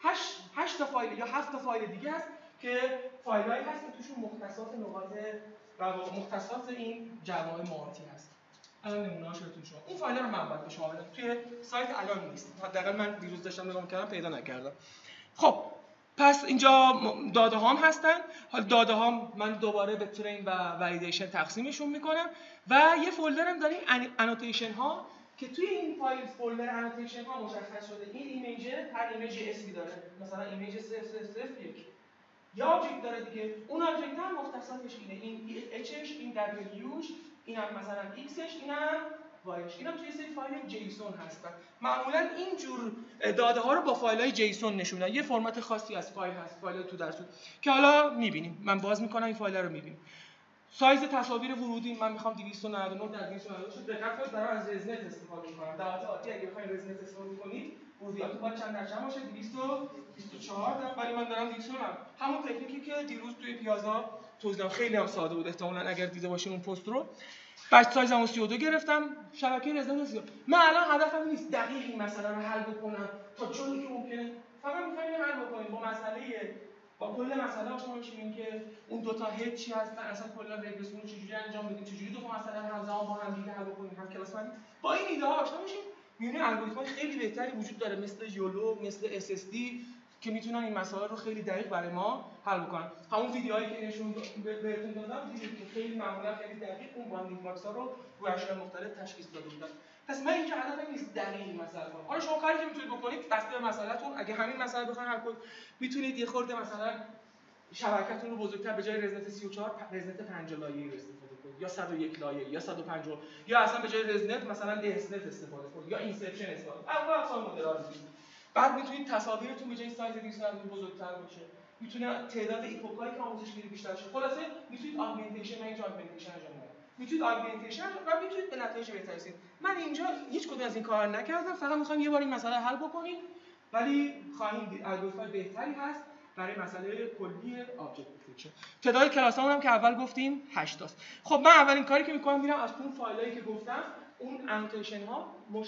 هشت تا فایل یا هفت تا فایل دیگه هست که فایلایی هست که توشون مختصات نقاط و مختصات این جوامع ماتی هست. الان نمونه‌هاش رو بهتون شما. این فایل‌ها رو من باید به شما بدم. توی سایت الان نیست. حداقل من دیروز داشتم نگاه می‌کردم پیدا نکردم. خب پس اینجا داده هام هستن. حالا داده هام من دوباره به ترین و ولیدیشن تقسیمشون میکنم و یه فولدر هم داریم انوتیشن ها که توی این فایل فولدر انوتیشن ها مشخص شده این ایمیج هر ایمیج اسمی داره، مثلا ایمیج صفر صفر صفر یک یا آبجکت داره دیگه. اون آبجکت هم مختصاتش اینه، این اچش، این دبلیوش، این هم مثلا ایکسش، این هم وایش. اینا توی سری فایل جیسون هستن. معمولا این جور داده ها رو با فایل های جیسون نشون میدن. یه فرمت خاصی از فایل هست، فایل تو درس که حالا میبینیم. من باز میکنم این فایل رو میبینیم. سایز تصاویر ورودی من میخوام دویست و نود و نه در دویست و نود و نه شد. دقت کنید دارم از رزنت استفاده میکنم. در حالت عادی اگه بخواید رزنت استفاده کنید ورودیاتون باید چند درصد باشه؟ دویست و بیست و چهار، ولی من دارم دویست و نود. همون تکنیکی که دیروز توی پیازا توضیح دادم، خیلی هم ساده بود. احتمالاً اگر دیده باشین اون پست رو، بچ سایزمو سی و دو گرفتم، شبکه رزنت زیاد. من الان هدفم نیست دقیق این مسئله رو حل بکنم تا جایی که ممکنه، فقط می‌خوام اینو حل بکنیم با مسئله با کل مسئله آشنا بشیم، این که اون دو تا هد چی هستن، اصلا کلا رگرسیون رو چجوری انجام بدیم، چجوری دو تا مسئله رو همزمان با هم دیگه حل بکنیم، هم کلاس من با این ایده ها آشنا بشیم. می‌بینید الگوریتم‌های خیلی بهتری وجود داره مثل یولو، مثل اس اس دی که میتونن این مسائل رو خیلی دقیق برای ما حل بکنن. همون ویدیوهایی که نشون بهتون دادم دیدید که خیلی معمولا خیلی دقیق اون باندینگ باکس‌ها رو روی اشکال مختلف تشخیص داده بودن. پس من اینجا هدفم نیست دقیق این مسئله کنم. حالا شما کاری که میتونید بکنید بسته به مسئله‌تون، اگه همین مسئله بخواید حل کنید میتونید یه خورده مثلا شبکه‌تون رو بزرگتر به جای رزنت سی و چهار رزنت پنج لایه‌ای استفاده کنید، یا صد و یک لایه‌ای یا صد و پنجاه، یا اصلا به جای رزنت مثلا اسنت استفاده کنید یا اینسپشن استفاده کنید. اول اصلا مدل‌ها رو بعد میتونید تصاویرتون به جای سایز دویست و نود بزرگتر باشه، میتونه تعداد ایپوکایی که آموزشگیری بیشتر شه. خلاصه میتونید آگمنتیشن و اینجا آگمنتیشن انجام بدید. میتونید آگمنتیشن و میتونید به نتایج بهتری رسید. من اینجا هیچ کدوم از این کارا نکردم، فقط میخوام یه بار این مسئله حل بکنیم، ولی خواهیم دید الگوریتم بهتری هست برای مسئله کلی آبجکت دیتکشن. تعداد کلاسامون هم که اول گفتیم هشت تاست. خب من اولین کاری که میکنم میرم از اون فایلایی که گفتم اون انوتیشن ها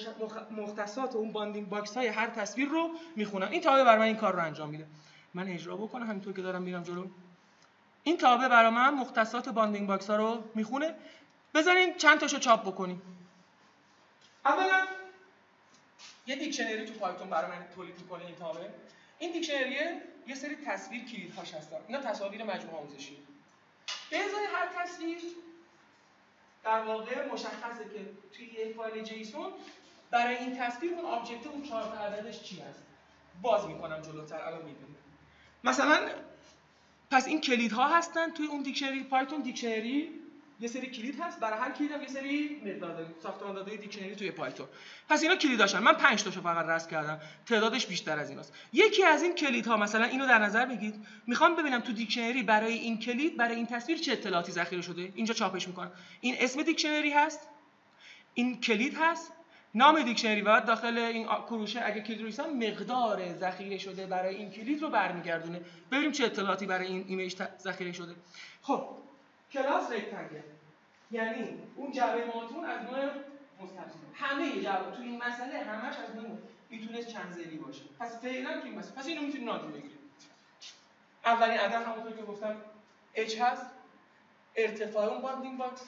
مختصات اون باندینگ باکس های هر تصویر رو میخونم. این تابع برای من این کار رو انجام میده. من اجرا بکنم همینطور که دارم میرم جلو. این تابع برای من مختصات باندینگ باکس ها رو میخونه. بذارین چند تاشو چاپ بکنیم. اولا یه دیکشنری تو پایتون برای من تولید میکنه این تابع. این دیکشنری یه سری تصویر کلیدهاش هستن. اینا تصاویر مجموعه آموزشی. به ازای هر تصویر در واقع مشخصه که توی یک فایل جیسون برای این تصویر اون آبجکت اون چهار تا عددش چی هست. باز میکنم جلوتر الان میبینید. مثلا پس این کلیدها هستن توی اون دیکشنری. پایتون دیکشنری یه سری کلید هست، برای هر کلید هم یه سری مقدار داریم، ساختمان داده دیکشنری توی پایتون. پس اینا کلیداشن. من پنج تاشو فقط رسم کردم، تعدادش بیشتر از ایناست. یکی از این کلیدها مثلا اینو در نظر بگید، میخوام ببینم تو دیکشنری برای این کلید، برای این تصویر چه اطلاعاتی ذخیره شده. اینجا چاپش میکنم. این اسم دیکشنری هست، این کلید هست، نام دیکشنری و داخل این کروشه اگه کلید رو بزنم مقدار ذخیره شده برای این کلید رو برمیگردونه. ببینیم چه اطلاعاتی برای این ایمیج ذخیره شده. خب کلاس رکتانگل یعنی اون جعبه ماتون از نوع مستطیل. همه جعبه تو این مسئله همش از نوع میتونه چند ضلعی باشه. پس فعلا تو این مسئله پس اینو میتونید نادیده بگیرید. اولین عدد همونطور که گفتم h هست، ارتفاع اون باندینگ باکس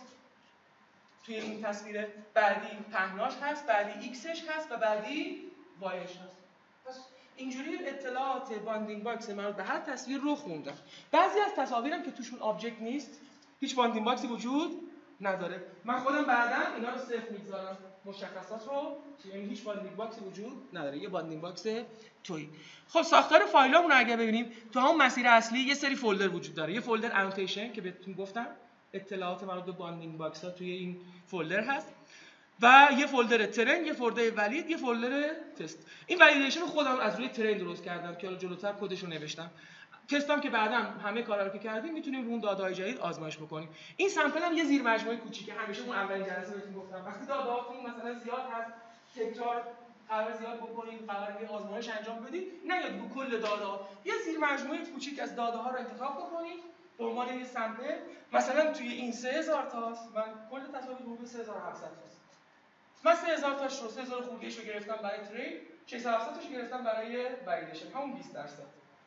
توی این تصویر، بعدی پهناش هست، بعدی ایکسش هست و بعدی وایش هست. پس اینجوری اطلاعات باندینگ باکس مربوط به هر تصویر رو خوندم. بعضی از تصاویرم که توشون آبجکت نیست، هیچ باندینگ باکسی وجود نداره، من خودم بعداً اینا رو صفر میگذارم، مشخصات رو، یعنی هیچ باندینگ باکسی وجود نداره، یه باندینگ باکس تویی. خب ساختار فایلامون رو اگه ببینیم، تو همون مسیر اصلی یه سری فولدر وجود داره. یه فولدر انوتیشن که بهتون گفتم اطلاعات مربوط به باندینگ باکس ها توی این فولدر هست و یه فولدر ترن، یه فولدر ولید، یه فولدر تست. این ولیدیشن رو خودم از روی ترن درست کردم که حالا جلوتر کدش رو نوشتم. تستام که بعداً همه کارا رو که کردیم میتونیم رو اون داده‌های جدید آزمایش بکنیم. این سامپل هم یه زیر مجموعه کوچیکه، همیشه اون اولین جلسه بهتون گفتم وقتی داده‌هاتون مثلا زیاد هست، تکرار قرار زیاد بکنید، قرار یه آزمایش انجام بدید، نیاد رو کل داده‌ها، یه زیر مجموعه کوچیک از داده‌ها رو انتخاب بکنید به عنوان یه سامپل. مثلا توی این سه هزار تاست، من کل تصاویر حدود سه هزار و هفتصد تاست. من سه هزار تاش رو سه هزار خورده‌اش رو گرفتم برای ترین، ششصد و هفتاد تاش رو گرفتم برای ولیدیشن، همون بیست درصد.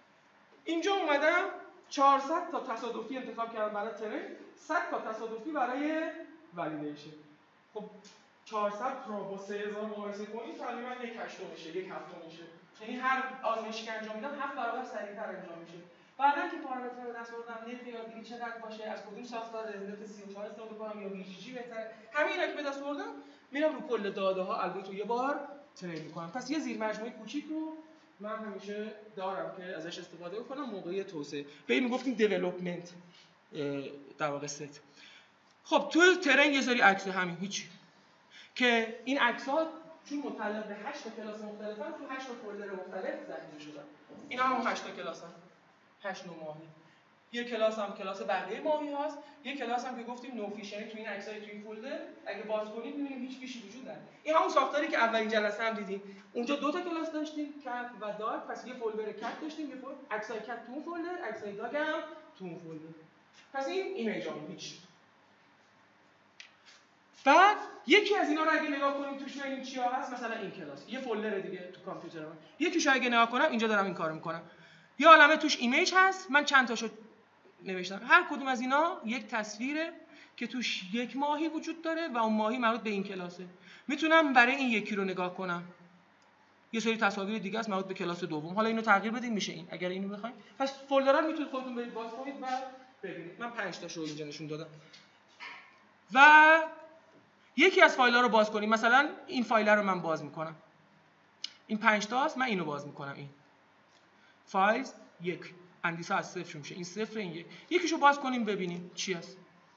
اینجا اومدم چهارصد تا تصادفی انتخاب کردم برای ترین، صد تا تصادفی برای ولیدیشن. خب چهارصد رو با سه هزار مقایسه کنید تقریبا یک هشتم میشه، یک هفتم میشه. یعنی هر آزمایشی که انجام میدم هفت برابر سریعتر انجام میشه. بعدا که پارامتر رو دست آوردم، نرخ یادگیری چقدر باشه، از کدوم ساختار رزیدنت سی و چهار استفاده کنم یا بی جی جی بهتره، همه اینا که به دست آوردم میرم رو کل داده ها البته یه بار ترین میکنم. پس یه زیر مجموعه کوچیک رو من همیشه دارم که ازش استفاده کنم موقع توسعه. به این میگفتیم دیولپمنت در واقع ست. خب توی ترین یه سری عکس همین هیچ که این عکس‌ها چون متعلق به هشت تا کلاس مختلفن تو هشت تا فولدر مختلف ذخیره شدن. اینا هم هشت تا کلاسن. هشت نوع ماهی. یه کلاس هم کلاس بقیه ماهی هست، یه کلاس هم که گفتیم نو فیش، یعنی تو این عکسای تو این فولدر اگه باز کنیم می‌بینیم هیچ فیشی وجود نداره. این همون ساختاری که اولین جلسه هم دیدیم. اونجا دو تا کلاس داشتیم، کت و داگ، پس یه فولدر کت داشتیم، یه فولدر عکسای کت تو اون فولدر، عکسای داگ هم تو اون فولدر. پس این ایمیجام هیچ. بعد یکی از اینا رو اگه نگاه کنیم توش ببینیم چیا هست، مثلا این کلاس یه فولدر دیگه تو کامپیوتر من، یکیشو اگه نگاه کنم اینجا دارم این کارو میکنم، یه عالمه توش ایمیج هست، من چند تاشو نوشتم. هر کدوم از اینا یک تصویره که توش یک ماهی وجود داره و اون ماهی مربوط به این کلاسه. میتونم برای این یکی رو نگاه کنم، یه سری تصاویر دیگه است مربوط به کلاس دوم، حالا اینو تغییر بدیم میشه این اگر اینو بخواید. پس فولدرها میتونید خودتون برید باز کنید و ببینید. من پنج تاشو اینجا نشون دادم. و یکی از فایل‌ها رو باز کنیم، مثلا این فایل رو من باز میکنم، این پنج تاست، من اینو باز میکنم، این فایل یک اندیسه از صفر میشه، این صفر، این یک، یکیشو باز کنیم ببینیم چی هست.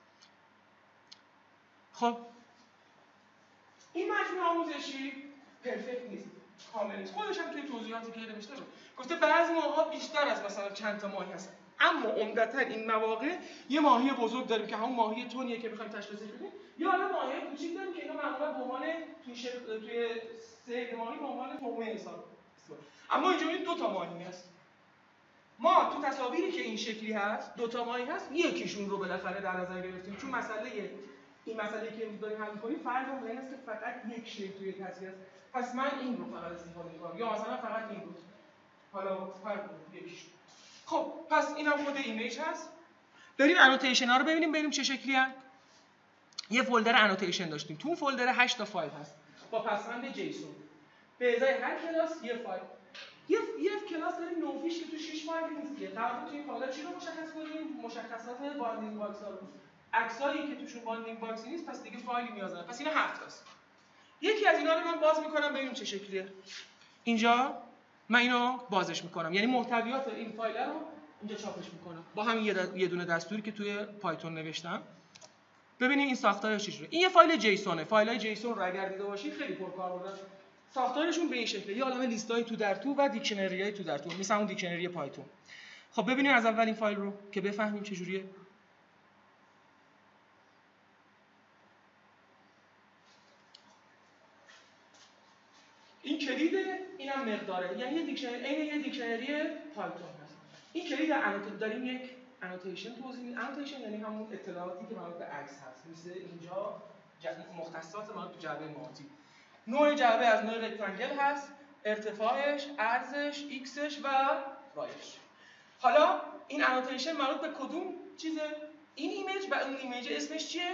خب این مجموعه آموزشی پرفکت نیست، کامل نیست، خودش هم توی توضیحاتی که نوشته بود گفته بعضی موقع‌ها بیشتر از مثلا چند تا ماهی هست، اما عمدتاً این مواقع یه ماهی بزرگ داریم که همون ماهی تونیه که می‌خوایم تشخیصش بدیم، یا حالا ماهی کوچیک داریم که اینا معمولا به عنوان توی شکل توی سه ماهی به عنوان تومه حساب. اما اینجا این دو تا ماهی هست. ما تو تصاویری که این شکلی هست دو تا ماهی هست، یکیشون رو بالاخره در نظر گرفتیم چون مسئله این مسئله که امروز داریم حل می‌کنیم فرض بر این است که فقط یک شکل توی تصویر است. پس من این رو فقط استفاده می‌کنم یا مثلا فقط این رو. حالا فرق یکیش. خب پس اینم خود ایمیج هست. بریم انوتیشن ها رو ببینیم ببینیم چه شکلی هست. یه فولدر انوتیشن داشتیم. تو اون فولدر هشت تا فایل هست با پسوند جیسون. به ازای هر کلاس یه فایل. یه یه کلاس داریم نوفیش که تو شش فایل نیست که. قراره توی این فایل‌ها چی رو مشخص کنیم؟ مشخصات باندینگ باکس ها رو. عکسایی که توشون باندینگ باکس نیست پس دیگه فایلی نیاز نداره. پس اینا هفت تاست. یکی از اینا رو من باز میکنم ببینیم چه شکلیه. اینجا من اینو بازش میکنم، یعنی محتویات این فایل رو اینجا چاپش میکنم با همین یه دونه دستوری که توی پایتون نوشتم. ببینید این ساختارش چجوریه. این یه فایل جیسونه. فایل‌های جیسون رو اگر دیده باشید خیلی پرکاربردن. ساختارشون به این شکله. یه عالمه لیست‌های تو در تو و دیکشنری‌های تو در تو، مثل اون دیکشنری پایتون. خب ببینیم از اول این فایل رو که بفهمیم چجوریه. این کلیده، اینم مقداره، یعنی یه دیکشنری، این یه دیکشنری پایتون هست. این کلید انوتیشن داریم، یک انوتیشن توضیح میدیم. انوتیشن یعنی همون اطلاعاتی که مربوط به عکس هست، مثل اینجا مختصات مربوط به جعبه ماتی. نوع جعبه از نوع رکتانگل هست، ارتفاعش، عرضش، ایکسش و وایش. حالا این انوتیشن مربوط به کدوم چیزه؟ این ایمیج و اون ایمیج اسمش چیه؟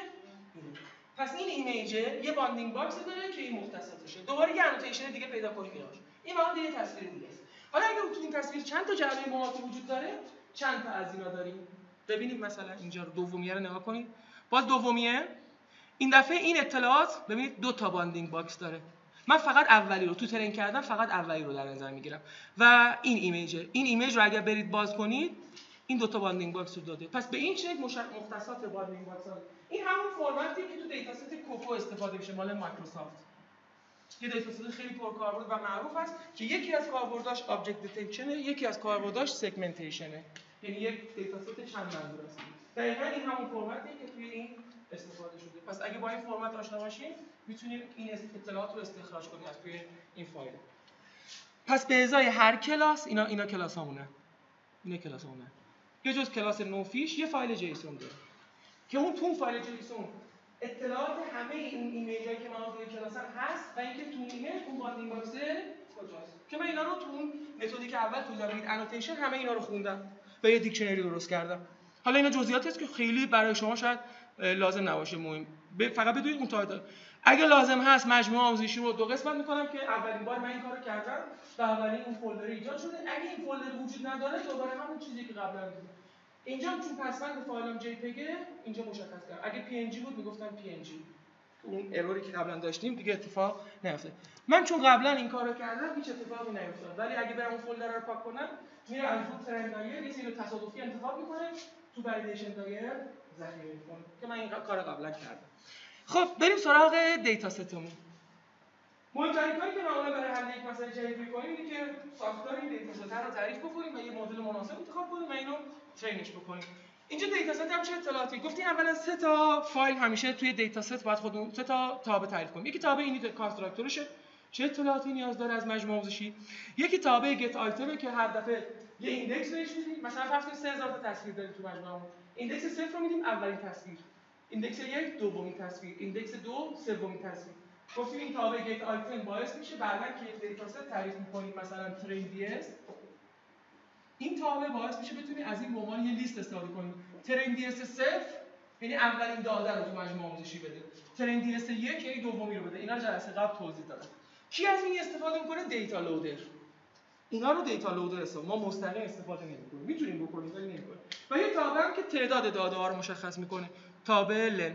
پس این ایمیج یه باندینگ باکس داره که این مختصاتشه. دوباره یه انوتیشن دیگه پیدا کنیم ایناش. این مربوط به یه تصویر دیگه است. حالا اگه تو این تصویر چند تا جعبه ماتی وجود داره، چند تا از اینا داریم؟ ببینید مثلا اینجا رو دومیه رو نگاه کنید. باز دومیه این دفعه این اطلاعات ببینید دو تا باندینگ باکس داره. من فقط اولی رو تو ترین کردم، فقط اولی رو در نظر میگیرم و این ایمیجه. این ایمیج رو اگر برید باز کنید این دو تا باندینگ باکس رو داده. پس به این شکل مختصات باندینگ باکس ها. این همون فرمتی که تو دیتاست کوکو استفاده میشه مال مایکروسافت. یه دیتاست خیلی پرکاربرد و معروف است که یکی از کاربرداش آبجکت دیتکشنه، یکی از کاربرداش سگمنتیشنه. یعنی یک دیتاست چند منظور است. دقیقاً این همون فرمتیه که توی این استفاده شده. پس اگه با این فرمت آشنا باشیم میتونیم این اطلاعات رو استخراج کنیم از توی این فایل. پس به ازای هر کلاس اینا اینا کلاسامونه. اینا کلاسامونه. یه جز کلاس نوفیش یه فایل جیسون داره که اون تو فایل جیسون اطلاعات همه این ایمیجایی که من روی کلاسم هست و اینکه تو این ایمیج اون باندینگ باکس کجاست. که من اینا رو تو اون متدی که اول تو زمین انوتیشن همه اینا رو خوندم و یه دیکشنری درست کردم. حالا اینا جزئیاتی است که خیلی برای شما شاید لازم نباشه، مهم فقط بدونید اون تایتل. اگه لازم هست مجموعه آموزشی رو دو قسمت می‌کنم که اولین بار من این کارو کردم و اولین اون فولدر ایجاد شده. اگه این فولدر وجود نداره دوباره همون چیزی که قبلا دیدم. اینجا چون پسوند فایلم جی پی جی اینجا مشخص کردم. اگه پی ان جی بود میگفتم پی ان جی. اون اروری که قبلا داشتیم دیگه اتفاق نیفتاد. من چون قبلا این کارو کردم هیچ اتفاقی نیفتاد. ولی اگه برم اون فولدر رو پاک کنم میره از رو ترند دایر یه سری تصادفی انتخاب میکنه تو ولیدیشن دایر ذخیره میکنه که من این کارو قبلا کردم. خب بریم سراغ دیتا ستمون. مهمترین کاری که معمولا برای حل یک مسئله جدید می‌کنیم اینه که ساختار این دیتا ست رو تعریف بکنیم و یه مدل مناسب انتخاب کنیم و اینو ترینش بکنیم. اینجا دیتا ست هم چه اطلاعاتی؟ گفتیم اولا سه تا فایل همیشه توی دیتا ست باید خودمون سه تا تابع تعریف کنیم. یکی تابع اینیت کانستراکتورشه، چه اطلاعاتی نیاز داره از مجموعه آموزشی. یکی تابع گت آیتمه که هر دفعه یه ایندکس بهش میدیم. مثلا فرض کنید سه هزار تا تصویر داریم تو مجموعه. ایندکس صفر رو میدیم اولین تصویر. ایندکس یک دومین تصویر، ایندکس دو سومین تصویر. گفتیم این تابع گت آیتم باعث میشه بعداً که یک دیتا ست تعریف می‌کنیم مثلا ترین دی اس، این تابع باعث میشه بتونی از این به عنوان یه لیست استفاده کنیم. ترین دی اس صفر یعنی اولین داده رو تو مجموعه آموزشی بده. ترین دی اس یک یعنی دومی رو بده. اینا جلسه قبل توضیح دادم. کی از این استفاده می‌کنه؟ دیتا لودر. اینا رو دیتا لودر است. ما مستقیم استفاده نمی‌کنیم. می‌تونیم بکنیم ولی نمی‌کنیم. و یه تابع هم که تعداد داده ها رو مشخص می‌کنه. تابع لن.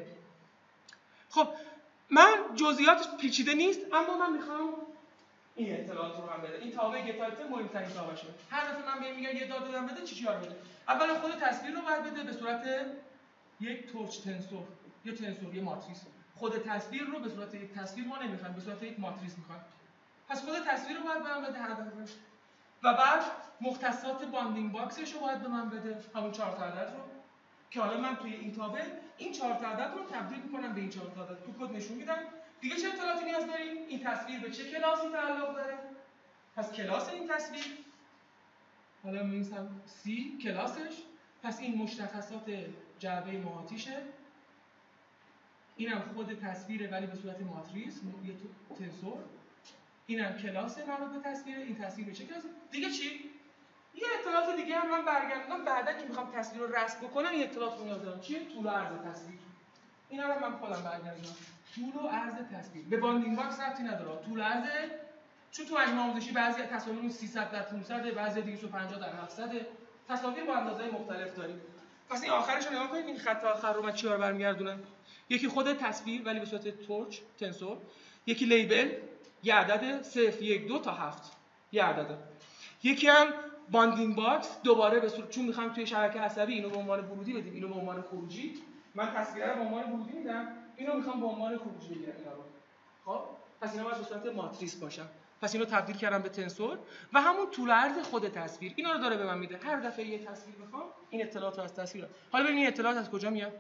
خب من جزئیاتش پیچیده نیست اما من میخوام این اطلاعات رو هم بده. این تابع گت آیتم مهمترین تابعشه. هر دفعه من بهم میگن یه داده دادم بده چی چی بده. اولا خود تصویر رو باید بده به صورت یک تورچ تنسور، یه تنسور، یه ماتریس. خود تصویر رو به صورت یک تصویر ما نمیخوایم، به صورت یک ماتریس میخوایم. پس خود تصویر رو باید به من بده هر دفعه. و بعد مختصات باندینگ باکسش رو باید به من بده، همون چهار تا عدد رو که حالا من توی این تابع این چهار تا عدد رو تبدیل می‌کنم به این چهار تا عدد. تو کد نشون میدم. دیگه چه اطلاعاتی نیاز داریم؟ این تصویر به چه کلاسی تعلق داره؟ پس کلاس این تصویر حالا می‌نویسم سی کلاسش. پس این مشخصات جعبه محیطیشه. اینم خود تصویره ولی به صورت ماتریس، یه تنسور. اینم کلاس مربوط به تصویر. این تصویر به چه کلاسی؟ دیگه چی؟ یه اطلاعات دیگه هم من برگردوندم بعدا که میخوام تصویر رو رسم بکنم این اطلاعات رو نیاز دارم. چیه؟ طول و عرض تصویر. اینا رو من خودم برگردوندم. طول و عرض تصویر. به باندینگ باکس ربطی نداره. طول و عرض چون تو مجموعه آموزشی بعضی تصاویر سیصد در پانصد، بعضی دویست و پنجاه در هفتصد تصاویر با اندازه‌های مختلف داریم. پس این آخرش رو نگاه کنید این خط آخر رو من چیکار برمیگردونم؟ یکی خود تصویر ولی به صورت تورچ تنسور. یکی لیبل یه عدد صفر یک دو تا هفت یه عدده. یکی هم باندینگ باکس دوباره به صورت چون میخوایم توی شبکه عصبی اینو به عنوان ورودی بدیم اینو به عنوان خروجی، من تصویر رو به عنوان ورودی میدم اینو میخوام به عنوان خروجی بگیرم اینا رو. خب پس اینا باید به صورت ماتریس باشن. پس اینو تبدیل کردم به تنسور و همون طول عرض خود تصویر اینا رو داره به من میده. هر دفعه یه تصویر بخوام این اطلاعات رو از تصویر. حالا ببینید این اطلاعات از کجا میاد.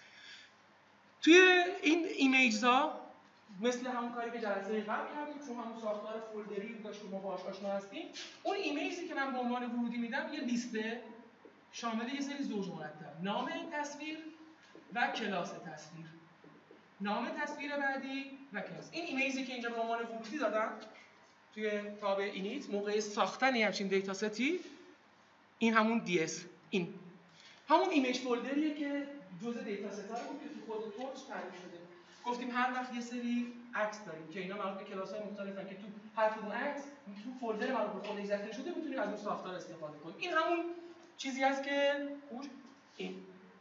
توی این ایمیجزا مثل همون کاری که جلسه قبل کردیم چون همون ساختار فولدری داشت که ما باهاش آشنا هستیم، اون ایمیجی که من به عنوان ورودی میدم یه لیسته شامل یه سری زوج مرتب، نام تصویر و کلاس تصویر، نام تصویر بعدی و کلاس. این ایمیجی که اینجا به عنوان ورودی دادم توی تاب اینیت موقع ساختن همچین دیتا ستی، این همون دی اس، این همون ایمیج فولدریه که جزء دیتا ست ها بود که تو خود تورچ تعریف شده. گفتیم هر وقت یه سری عکس داریم که اینا مربوط به کلاس‌های مختلفن که تو هر کدوم عکس تو فولدر مربوط به خود ایجاد شده میتونیم از اون ساختار استفاده کنیم. این همون چیزی هست که خوش این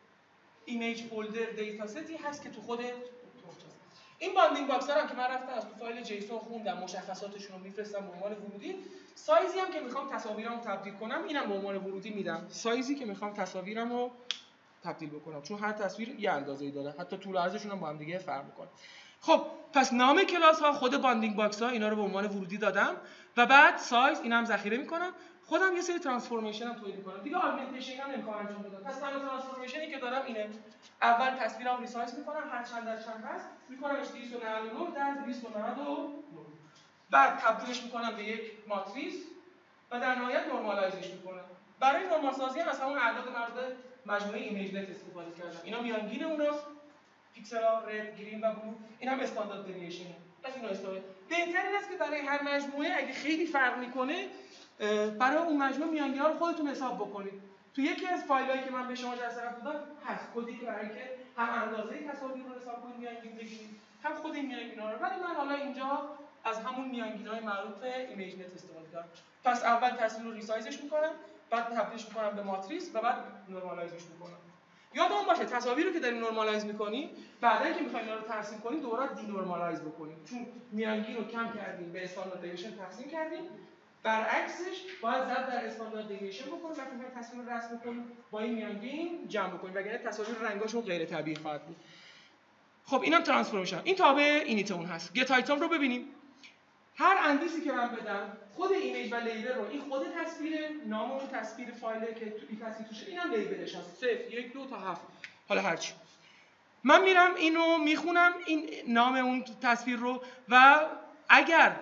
ایمیج فولدر دیتا ستی هست که تو خود تورچ هست. این باندینگ باکس ها هم که من رفتم از تو فایل جیسون خوندم مشخصاتشون رو میفرستم به عنوان ورودی. سایزی هم که میخوام تصاویرامو تبدیل کنم اینم به عنوان ورودی میدم. سایزی که میخوام تصاویرامو تبدیل بکنم چون هر تصویر یه اندازه‌ای داره، حتی طول و عرضشون هم با هم دیگه فرق می‌کنه. خب پس نام کلاس ها خود باندینگ باکس ها اینا رو به عنوان ورودی دادم و بعد سایز اینا هم ذخیره می‌کنم. خودم یه سری ترانسفورمیشن هم تولید می‌کنم. دیگه آگمنتیشن هم نمی‌خوام انجام بدم. پس تنها ترانسفورمیشنی که دارم اینه. اول تصویرام ریسایز می‌کنم هر چند در چند هست، می‌کنمش دویست و نود و نه در دویست و نود و نه. بعد تبدیلش می‌کنم به یک ماتریس و در نهایت نورمالایزش می‌کنم. برای نورمال سازی هم از همون اعداد مربوط مجموعه ایمیج نت استفاده کردم. اینا میانگین اوناست، پیکسل‌ها رد، گرین و بلو. این هم استاندارد دیوییشن. پس اینو استفاده. بهتر این است که برای هر مجموعه اگه خیلی فرق میکنه برای اون مجموعه میانگین‌ها رو خودتون حساب بکنید. تو یکی از فایلایی که من به شما جلسه قبل دادم هست کدی که برای اینکه هم اندازه تصاویر رو حساب کنید میانگین بگیرید، هم خود این میانگین‌ها رو. ولی من حالا اینجا از همون میانگین‌های معروف ایمیج نت استفاده کردم. پس اول تصویر رو ریسایزش می‌کنم، بعد تبدیلش می‌کنم به ماتریس و بعد نورمالایزش می‌کنم. یادمون باشه تصاویر رو که داریم نورمالایز می‌کنیم، بعداً که می‌خوایم اینا رو ترسیم کنیم دوباره دی نورمالایز بکنیم. چون میانگین رو کم کردیم به استاندارد دیوییشن تقسیم کردیم. برعکسش باید ضرب در استاندارد دیوییشن بکنیم وقتی می‌خوایم تصویر رو رسم کنیم با این میانگین جمع بکنیم وگرنه تصاویر رنگاشون غیر طبیعی خواهد بود. خب اینم ترانسفورمیشن. این تابع اینیت اون هست. گت آیتم رو ببینیم. هر اندیسی که من بدم خود ایمیج و لیبل رو این خود تصویر نام اون تصویر فایله که تو این تصویر توشه اینم لیبلش هست صفر یک دو تا هفت حالا هرچی. من میرم اینو میخونم این نام اون تصویر رو و اگر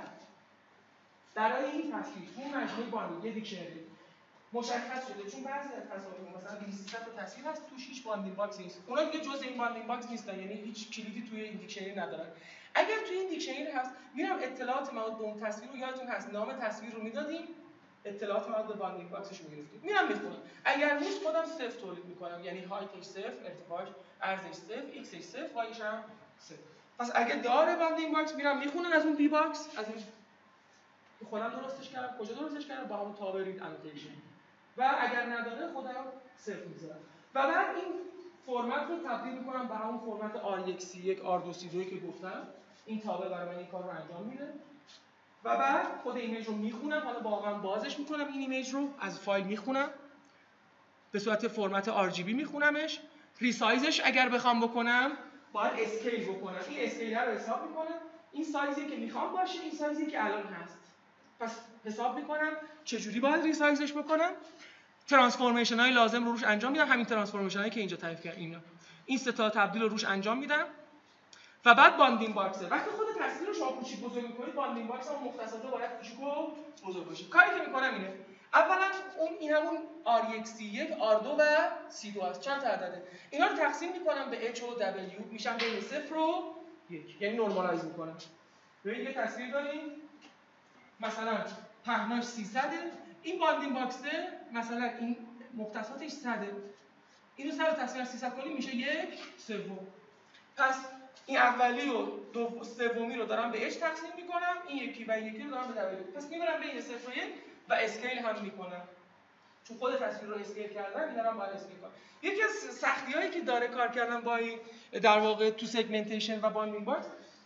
برای این تصویر اون مجموعه باندینگ یه دیکشنری مشخص شده چون بعضی از تصاویر مثلا دویست تا تصویر هست توش هیچ باندینگ باکس نیست، اونا دیگه جزء این باندینگ باکس نیستن یعنی هیچ کلیدی توی این دیکشنری ندارن. اگر توی این دیکشنری هست میرم اطلاعات مربوط به اون تصویر رو یادتون هست نام تصویر رو میدادیم اطلاعات مربوط به باندینگ باکسش رو میگرفتیم میرم میخونم اگر نیست خودم صفر تولید میکنم یعنی هایتش صفر ارتفاعش ارزش صفر ایکسش صفر وایش هم صفر. پس اگه داره باندینگ باکس میرم میخونم از اون بی باکس از این خودم درستش کردم کجا درستش کردم با همون تابع رید انوتیشن و اگر نداره خودم صفر میذارم و بعد این فرمت رو تبدیل میکنم به همون فرمت آر یک سی یک آر دو سی دو که گفتم این تابع برای من این کار رو انجام میده و بعد خود ایمیج رو میخونم حالا واقعا بازش میکنم این ایمیج رو از فایل میخونم به صورت فرمت آر جی بی میخونمش ریسایزش اگر بخوام بکنم باید اسکیل بکنم این اسکیل رو حساب میکنم این سایزی که میخوام باشه این سایزی که الان هست پس حساب میکنم چجوری باید ریسایزش بکنم ترانسفورمیشن های لازم رو روش انجام میدم همین ترانسفورمیشن هایی که اینجا تعریف کردم اینا این سه تا تبدیل رو روش انجام میدم و بعد باندینگ باکس وقتی خود تصویر رو شما کوچیک بزرگ میکنید باندینگ باکس هم مختصاته باید کوچیک و بزرگ باشه کاری که میکنم اینه اولا اون این همون آر یک سی یک آر دو و سی دو است چند تا عدده اینا رو تقسیم میکنم به اچ و دبلیو میشن بین صفر و یک یعنی نورمالایز میکنم ببین یه تصویر داریم مثلا پهناش سیصد این باندینگ باکسه مثلا این مختصاتش صد اینو سر تصویر سیصد کنیم میشه یک سوم پس این اولی و دو سومی رو دارم به اچ تقسیم میکنم این یکی و یکی رو دارم به دبلیو پس میبرم بین صفر و یک و اسکیل هم میکنم چون خود تصویر رو اسکیل کردم اینا رو باید اسکیل کنم یکی از سختی‌هایی که داره کار کردن با این در واقع تو سگمنتیشن و باندینگ باکس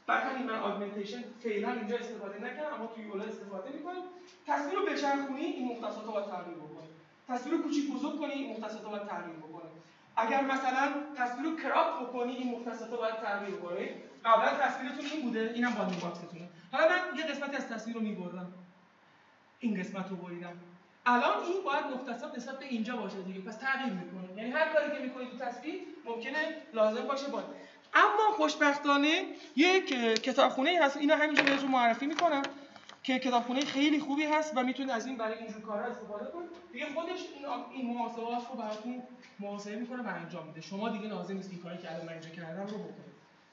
برای همین من آگمنتیشن فعلا اینجا استفاده نکردم، اما توی یولا استفاده می‌کنیم. تصویر رو بچرخونی، این مختصات رو باید تغییر بکنی. تصویر رو کوچیک بزرگ کنی، این مختصات رو باید تغییر بکنی. اگر مثلا تصویر رو کراپ بکنی، این مختصات رو باید تغییر بکنی. قبلا تصویرتون این بوده، اینم باندینگ باکستونه. حالا من یه قسمتی از تصویر رو می‌برم. این قسمت رو بریدم. الان این باید مختصات نسبت به اینجا باشه دیگه، پس تغییر می‌کنه. یعنی هر کاری که می‌کنید تو تصویر ممکنه لازم باشه باشه. اما خوشبختانه یک کتابخونه هست، اینو همینجا بهتون معرفی می‌کنم که کتابخونه خیلی خوبی هست و میتونید از این برای اینجور کارا استفاده کنید. دیگه خودش این این محاسبات رو براتون محاسبه می‌کنه و انجام میده. شما دیگه لازم نیست این کاری که الان من اینجا کردم رو بکنید.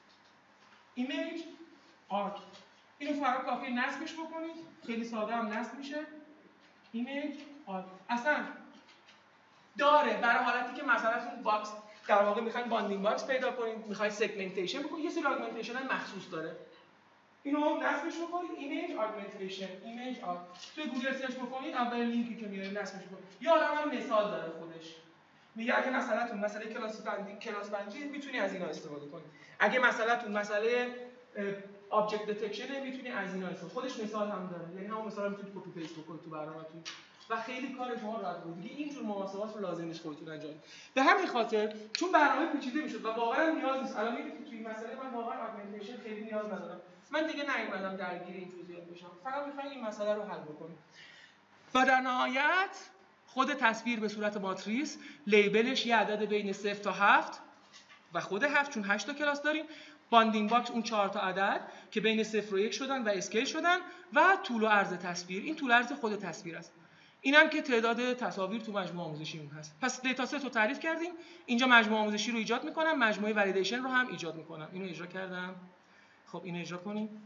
ایمیج آرک، اینو فقط کافیه نصبش بکنید، خیلی ساده هم نصب میشه. ایمیج آرک اصلا داره برای حالتی که مثلا اون باکس در واقع میخواین باندینگ باکس پیدا کنید، میخواین سگمنتیشن بکنید، یه سری آگمنتیشن های مخصوص داره. اینو نصبش بکنید، ایمیج آگمنتیشن، ایمیج آرک. توی گوگل سرچ بکنید اولین لینکی که میاره نصبش بکنید. یا الان مثال داره خودش. میگه اگه مسئله‌تون مسئله کلاس بندی کلاس بندی میتونی از اینا استفاده کنی. اگه مسئله‌تون مسئله آبجکت دتکشن میتونی از اینا استفاده. خودش مثال هم داره. یعنی همون مثال رو میتونید کپی پیست بکنید تو برنامه‌تون. و خیلی کار شما راحت بود. دیگه اینجور محاسبات رو لازم نیست خودتون انجام بدید. به همین خاطر چون برنامه پیچیده میشد و واقعا نیاز نیست. الان میبینید که توی این مسئله من واقعا آگمنتیشن خیلی نیاز ندارم. من دیگه نیومدم درگیر این جزئیات بشم. فقط می‌خوام این مسئله رو حل بکنم. و در نهایت خود تصویر به صورت ماتریس، لیبلش یه عدد بین صفر تا هفت و خود هفت چون هشت تا کلاس داریم. باندینگ باکس اون چهار تا عدد که بین صفر و یک شدن و اسکیل شدن و طول و عرض تصویر. این طول و عرض خود تصویر است. اینم که تعداد تصاویر تو مجموعه آموزشیمون هست. پس دیتا ست رو تعریف کردیم. اینجا مجموعه آموزشی رو ایجاد می‌کنم، مجموعه ولیدیشن رو هم ایجاد می‌کنم. اینو اجرا کردم. خب اینو اجرا کنیم.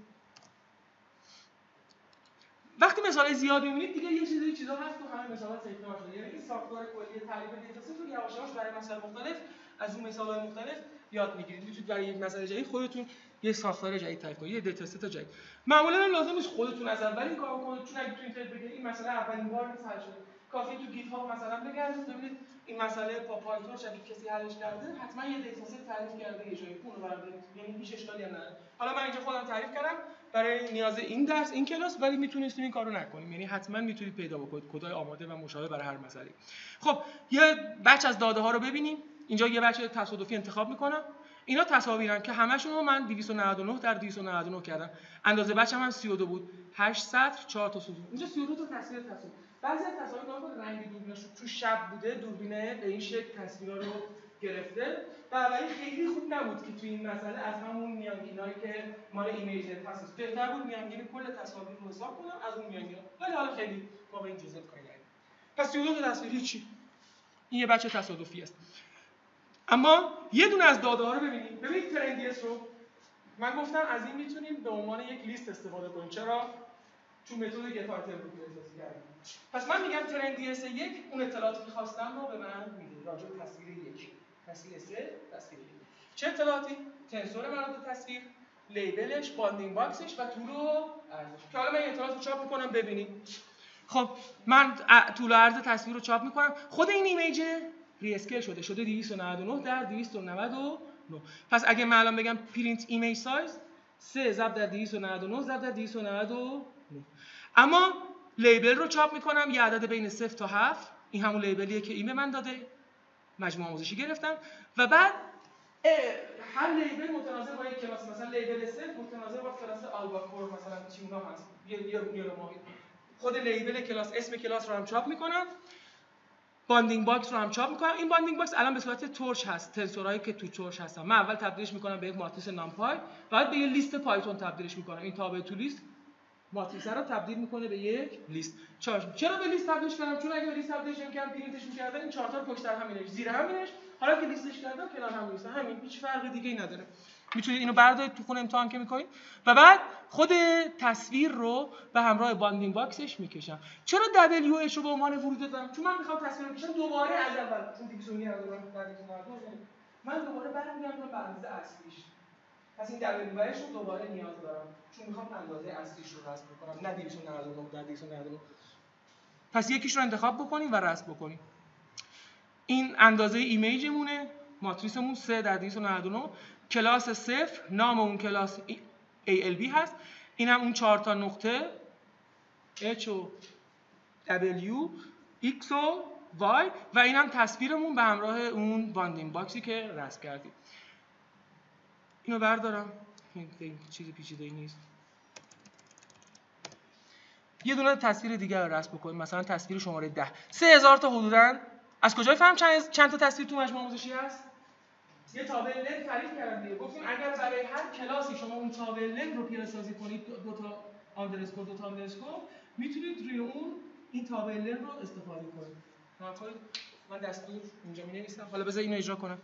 وقتی مثال زیاد می‌بینید دیگه یه چیزی چیزا هست تو همه مثالات تکرار شده. یعنی این ساختار کلی تعریف دیتا ست رو یواش یواش برای مسائل مختلف از اون مثال‌های مختلف یاد می‌گیرید. میتونید برای یک مسئله جدید خودتون یه ساختار جدید تعریف کنید، یه دیتا ست جدید. معمولاً هم لازم نیست خودتون از اول این کارو کنید، چون اگه تو اینترنت بگید این مسئله اولین بار نیست حل شده. کافیه تو گیت هاب مثلا بگردید ببینید این مسئله با پایتون شبیه کسی حلش کرده، حتما یه دیتا ست تعریف کرده یه جایی اون رو بردارید. یعنی هیچ اشکالی هم نداره. حالا من اینجا خودم تعریف کردم برای نیاز این درس این کلاس، ولی میتونید این کارو نکنید. یعنی حتما میتونید پیدا بکنید کدای آماده و مشابه برای هر مسئله. خب یه بچ از داده ها رو ببینیم. اینجا یه بچ تصادفی انتخاب میکنم. اینا تصاویرن که همشون رو من دویست و نود و نه در دویست و نود و نه کردم. اندازه بچم هم سی و دو بود. هشت سطر چهار تا ستون. اینجا سی و دو تا تصویر تصویر. بعضی از تصاویر ناخود رنگ دوربینش تو شب بوده، دوربینه به این شکل تصویرا رو گرفته. بنابراین خیلی خوب نبود که توی این مسئله از همون میانگینایی که مال ایمیج هست بهتر بود میانگین کل تصاویر رو حساب کنم از اون میانگینا. ولی حالا خیلی ما به این جزئیات کاری نداریم. پس سی و دو تا تصویر هیچی. این یه بچه تصادفی است. اما یه دونه از داده ها رو ببینید. ببینید ترندیس رو من گفتم از این میتونیم به عنوان یک لیست استفاده کنیم. چرا؟ چون متد گت آیتم رو احساس کردیم. پس من میگم ترندیس یک اون اطلاعاتی که خواستم رو به من میده راجع به تصویر یک. تصویر سه، تصویر یک. چه اطلاعاتی؟ تنسور مربوط به تصویر، لیبلش، باندینگ باکسش و طول و عرضش. که حالا من این اطلاعات رو چاپ میکنم ببینید. خب من طول و عرض تصویر رو چاپ میکنم. خود این ایمیج ری اسکیل شده شده دویست و نود و نه در دویست و نود و نه. پس اگه من الان بگم پرینت ایمیج سایز سه ضرب در دویست و نود و نه ضرب در دویست و نود و نه. اما لیبل رو چاپ میکنم یه عدد بین صفر تا هفت. این همون لیبلیه که این به من داده. مجموعه آموزشی گرفتم و بعد هر لیبل متناسب با یک کلاس، مثلا لیبل صفر متناسب با کلاس آلباکور مثلا تیونا هست. یه یه نیورو خود لیبل کلاس اسم کلاس رو هم چاپ میکنم. باندینگ باکس رو هم چاپ میکنم. این باندینگ باکس الان به صورت تورچ هست. تنسورایی که تو تورچ هستن. من اول تبدیلش میکنم به یک ماتریس نامپای، بعد به یه لیست پایتون تبدیلش میکنم. این تابع تو لیست ماتریس رو تبدیل میکنه به یک لیست. چرا به لیست تبدیلش کردم؟ چون اگه به لیست تبدیلش نمی‌کردم پرینتش می‌کردم این چهار تا رو پشت سر هم می‌نوشت. زیر هم می‌نوشت. حالا که لیستش کردم کنار هم می‌نویسه. همین هیچ فرق دیگه‌ای نداره. میتونید اینو بردارید تو خونه امتحان که می‌کنید و بعد خود تصویر رو به همراه باندینگ باکسش می‌کشم. چرا دبلیو اچ رو به عنوان ورود دادم؟ چون من می‌خوام تصویر رو بکشم دوباره از اول. چون دویست و نود و نه من دوباره برمیگردم به اندازه اصلیش. پس این دبلیو اچ رو دوباره نیاز دارم چون میخوام اندازه اصلیش رو رسم بکنم، نه دویست و نود و نه در دویست و نود و نه. پس یکیش رو انتخاب بکنیم و رسم بکنیم. این اندازه ایمیجمونه، ماتریسمون سه در دویست و نود و نه، کلاس صفر، نام اون کلاس ای ال بی هست. این هم اون چهار تا نقطه H و W X و Y و این هم تصویرمون به همراه اون باندینگ باکسی که رسم کردیم. اینو بردارم، این چیز پیچیده‌ای نیست. یه دونه تصویر دیگه رو رسم بکنیم، مثلا تصویر شماره ده. سه هزار تا حدوداً. از کجای فهم چند چند تا تصویر تو مجموعه آموزشی هست؟ یه تابل لن تعریف کردم دیگه. گفتیم اگر برای هر کلاسی شما اون تابل لن رو پیاده‌سازی کنید، دو تا آندرسکور دو تا آندرسکور، میتونید روی اون این تابل لن رو استفاده کنید. نکنید من دستور اینجا می‌نویسم. حالا بذار اینو اجرا کنم.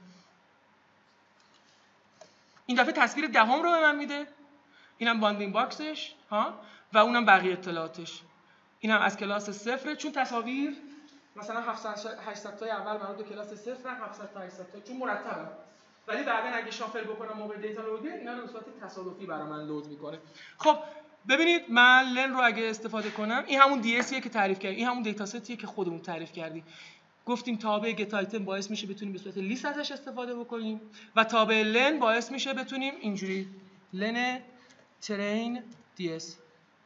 این دفعه تصویر دهم رو به من میده. اینم باندینگ باکسش ها و اونم بقیه اطلاعاتش. اینم از کلاس صفر، چون تصاویر مثلا هفتصد هشتصد تا اول مربوط به کلاس صفر، هفتصد تا هشتصد تا چون مرتبه. ولی بعدا اگه شافل بکنم موقع دیتا لودینگ اینا رو به صورت تصادفی برای من لود میکنه. خب ببینید من لن رو اگه استفاده کنم، این همون دی اسیه که تعریف کردیم، این همون دیتا ستیه که خودمون تعریف کردیم. گفتیم تابع گت آیتم باعث میشه بتونیم به صورت لیست ازش استفاده بکنیم و تابع لن باعث میشه بتونیم اینجوری لن ترین دی اس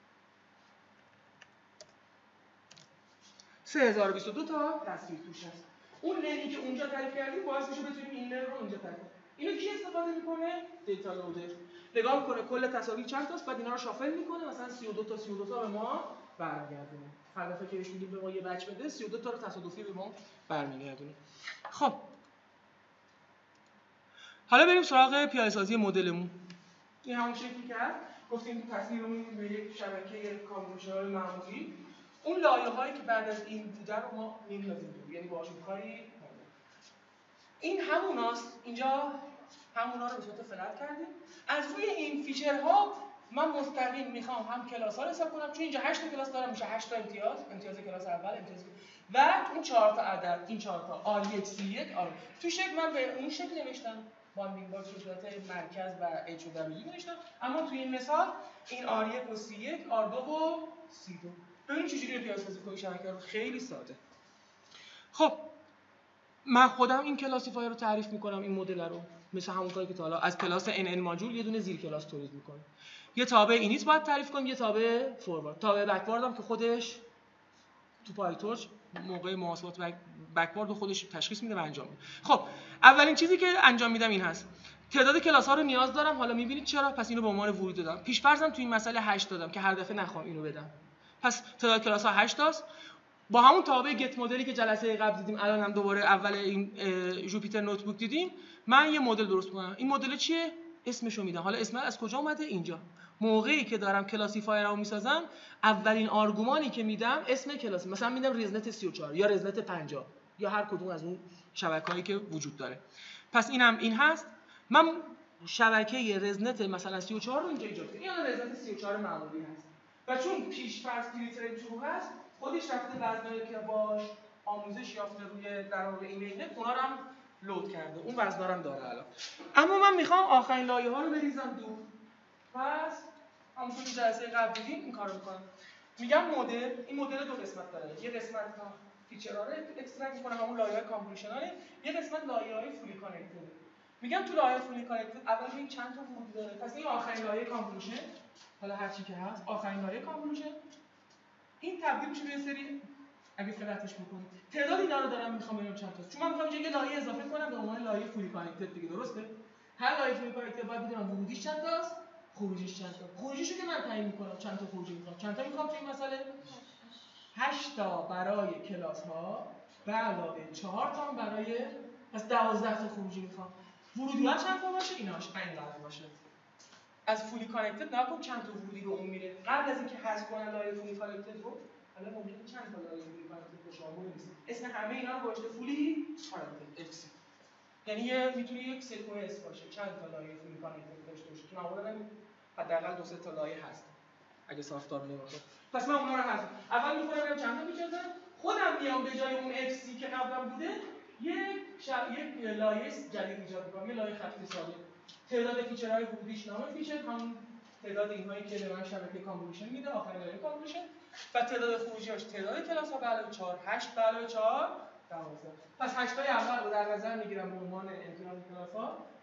سه هزار و بیست و دو تا تصویر توش هست. اون لنی که اونجا تعریف کردیم باعث میشه بتونیم این لن رو اینجا تعریف کنیم. اینو کی استفاده میکنه؟ دیتا لودر. نگاه میکنه کل تصاویر چند تاست، بعد اینا رو شافل میکنه، مثلا سی و دو تا سی و دو تا به ما برمیگردونه. هر دفعه که بهش میگیم به ما یه بچ بده، سی و دو تا رو تصادفی به ما برمیگردونه. خب حالا بریم سراغ پیاده‌سازی مدلمون. این همون شکلی که هست. گفتیم تصویرمون به یک شبکه کامپیوتر معمولی. اون لایه‌هایی که بعد از این بوده رو ما می‌ندازیم، یعنی باهاشون کاری نداریم. این هموناست. اینجا همونا رو به صورت فلت کردیم. از روی این فیچرها من مستقیم میخوام هم کلاس‌ها رو حساب کنم، چون اینجا هشت تا کلاس دارم، میشه هشت تا امتیاز، امتیاز کلاس اول، امتیاز و اون چهار تا عدد، این چهار تا آر یک سی یک آر. تو شکل من به اون شکل نوشتم، باندینگ باکس به صورت مرکز و اچ و دبلیو نوشتم، اما تو این مثال این آر یک و سی یک، آر دو و سی دو. ببینید چجوری پیاده‌سازی کنیم شبکه رو. خیلی ساده. خب من خودم این کلاسیفایر رو تعریف میکنم، این مدل رو، مثل همون کاری که تا حالا از کلاس ان ان ماژول یه دونه زیر کلاس تولید میکنیم. یه تابع اینیت باید تعریف کنیم، یه تابع فوروارد. تابع بکوارد هم که خودش تو پایتورچ موقع محاسبات بکوارد رو خودش تشخیص میده و انجام میده. خب اولین چیزی که انجام میدم این هست. تعداد کلاس ها رو نیاز دارم. حالا میبینید چرا؟ پس اینو به عنوان ورود دادم. پیش فرضم تو این مسئله هشت دادم که هر دفعه نخوام اینو بدم. پس تعداد کلاس ها هشت تاست. با همون تابع گت مدلی که جلسه قبل دیدیم، الان هم دوباره اول این جوپیتر نوتبوک دیدیم، من یه مدل درست می‌کنم. این مدل چیه؟ اسمشو میدم. حالا اسم از کجا اومده؟ اینجا. موقعی که دارم کلاسیفایرمو میسازم، اولین آرگومانی که میدم اسم کلاسی، مثلا میدم رزنت سی و چهار یا رزنت پنجاه یا هر کدوم از اون شبکه‌هایی که وجود داره. پس اینم این هست. من شبکه رزنت مثلا سی و چهار رو اینجا ایجاد کردم. این رزنت سی و چهار معمولی هست. و چون پیش فرض فیلتر تو هست، خودش رفته وزنایی که باش آموزش یافته روی در واقع ایمیل، اونا رو هم لود کرده. اون وزنا رو هم داره الان. اما من میخوام آخرین لایه ها رو بریزم دور. پس همونطور که جلسه قبل دیدیم این کارو میکنم. میگم مدل، این مدل دو قسمت داره. یه قسمت فیچرها رو اکسترکت میکنم، همون لایه‌های کامپوزیشناله. یه قسمت لایه‌های فولی کانکتد. میگم تو لایه فولی کانکتد اول این چند تا ورود داره. پس این آخرین لایه کامپوزیشن، حالا هر چی که هست، آخرین لایه کامپوزیشن این تبدیل میشه به یه سری، اگه فلتش بکنید تعداد اینا رو دارم میخوام ببینم چند تاست، چون من میخوام یه لایه اضافه کنم به عنوان لایه فولی کانکتد دیگه، درسته؟ هر لایه فولی کانکتد باید بدونم ورودیش چند تاست، خروجیش چند تا. خروجیشو که من تعیین میکنم چند تا خروجی میخوام. چند تا میخوام تو این مسئله؟ هشت تا برای کلاس ها به علاوه چهار تا برای، پس دوازده تا خروجی میخوام. ورودی ها چند تا باشه؟ ایناش این قرار باشه. از فولی کانکتد نکن چند تا ورودی رو اون میره. قبل از اینکه حذف کنن لایه فولی کانکتد رو، حالا ممکنه چند تا لایه فولی کانکتد باشه آمون نیست. اسم همه اینا رو گذاشته فولی کانکتد اف سی. یعنی یه میتونه یک سکوئنس باشه، چند تا لایه فولی کانکتد داشته باشه. که معمولا حداقل دو سه تا لایه هست اگه ساختار نمیشه. پس من اونا رو حذف. اول میخوام ببینم چند تا میچازم. خودم میام به جای اون اف سی که قبلا بوده، یک شب یک لایه جدید ایجاد میکنم، یه لایه خطی ساده. تعداد فیچرهای ورودیش نام فیچر همون تعداد اینهایی که به من شبکه کامپوزیشن میده، آخرین لایه کامپوزیشن، و تعداد خروجیاش تعداد کلاس ها به علاوه چهار، هشت به علاوه چهار، دوازده. پس هشت تای اول رو در نظر میگیرم به عنوان امتحان کلاس ها،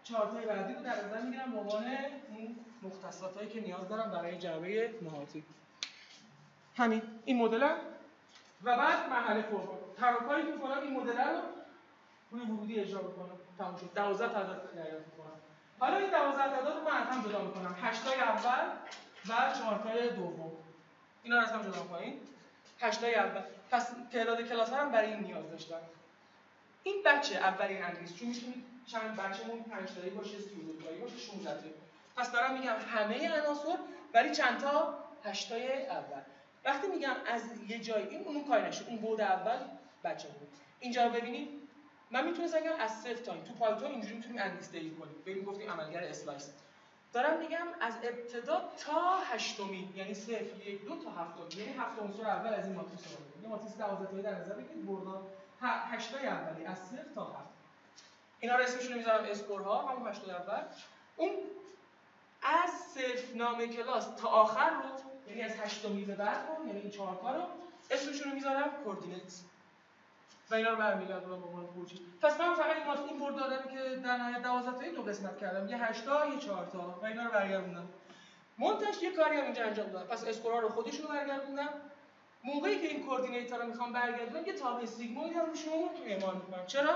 چارتای بعدی رو در نظر میگیرم به عنوان این مختصاتایی که نیاز دارم برای جعبه محاطی. همین این مدل و بعد مرحله فرم. تراکاری که می‌کنم این مدل رو روی ورودی اجرا بکنم. تموم شد. دوازده تعداد دریافت می‌کنم. حالا این دوازده تعداد رو من از هم جدا می‌کنم. هشت تای اول و چهار تای دوم. اینا رو از هم جدا می‌کنیم. هشت تای اول. پس تعداد کلاس هم برای این نیاز داشتم. این بچه اولین انگیز چون می‌تونید چند بچه‌مون پنج تایی باشه، سی و دو تایی باشه، شانزده تایی. پس دارم میگم همه عناصر ولی چند تا هشت تای اول. وقتی میگم از یه جایی این اون کاری نشه، اون بعد اول بچه بود. اینجا رو ببینید من میتونستم بگم از صفر تا این تو پایتون اینجوری میتونیم انلیسته‌ای کنیم. ببین گفتیم عملگر اسلایس. دارم میگم از ابتدا تا هشتمی یعنی صفر یک دو تا هفتم یعنی هفت عنصر اول از این ماتریس رو بگیریم. یه ماتریس دوازده تایی در نظر بگیرید بردان هشت تای اولی از صفر تا هفت. اینا رو اسمشون رو میذارم اسکورها همون هشت تای اول. اون از صفر نام کلاس تا آخر رو یعنی از هشتمی به بعد رو یعنی این چهار تا رو اسمشون رو میذارم کوردینیتس و اینا رو برمیگردونم به عنوان خروجی. پس من فقط این این برد دادم که در نهایت دوازده تایی دو قسمت کردم، یه هشت تا یه چهار تا و اینا رو برگردوندم. منتش یه کاری هم اینجا انجام دادم. پس اسکورها رو خودشون رو برگردوندم. موقعی که این کوردینیت‌ها رو میخوام برگردونم یه تابع سیگموید هم روشون اعمال میکنم. چرا؟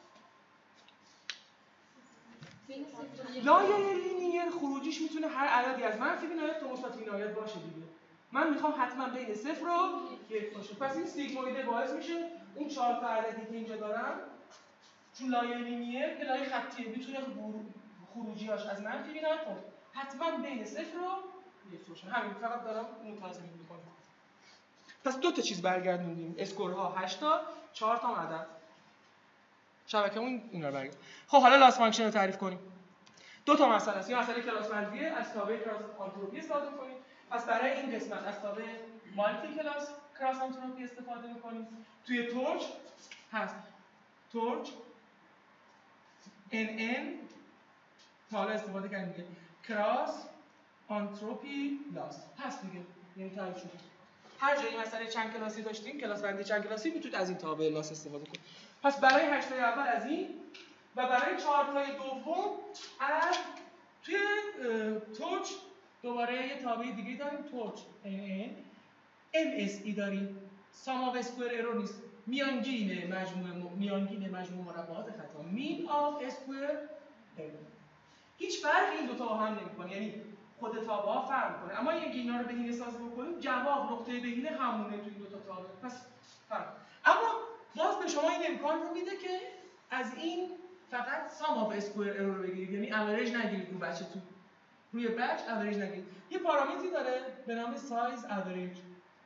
لایه لینیر خروجیش میتونه هر عددی از منفی بینایت تا مثبت بینایت باشه دیگه. من میخوام حتما بین صفر و یک باشه. پس این سیگموید باعث میشه اون چهار تا عددی که اینجا دارم چون لایه لینیر که لایه خطیه میتونه خروجیاش از منفی بینایت تا حتما بین صفر و یک باشه. همین فقط دارم اون رو تضمین میکنم. پس دو تا چیز برگردوندیم. اسکورها هشت تا، چهار تا عدد. شبکه‌مون اینا رو برگردون. خب حالا لاس فانکشن رو تعریف کنیم. دو تا مسئله است. یه مسئله کلاس بندیه از تابع کلاس آنتروپی استفاده کنیم. پس برای این قسمت از تابع مالتی کلاس کلاس آنتروپی استفاده می‌کنیم. توی تورچ هست تورچ ان ان حالا استفاده کردیم دیگه کلاس آنتروپی لاس هست دیگه. یعنی تعریف شد. هر جایی مسئله چند کلاسی داشتیم کلاس بندی چند کلاسی میتونید از این تابع لاس استفاده کنید. پس برای هشت تای اول از این و برای چهار تای دوم از توی تورچ دوباره یه تابع دیگه داریم تورچ ان ام اس ای داریم سام آف اسکوئر ارور نیست میانگین مجموع میانگین مجموع مربعات خطا مین آف اسکوئر ارور هیچ فرقی این دو تا با هم نمی‌کنه یعنی خود تابع ها فرق می‌کنه اما اگه اینا رو بهینه سازی بکنیم جواب نقطه بهینه همونه تو این دو تا تابع پس فرق اما باز به شما این امکان رو میده که از این فقط سام آف اسکوئر ارور بگیرید یعنی اوریج نگیرید رو بچه تو روی بچ اوریج نگیرید یه پارامتری داره به نام سایز اوریج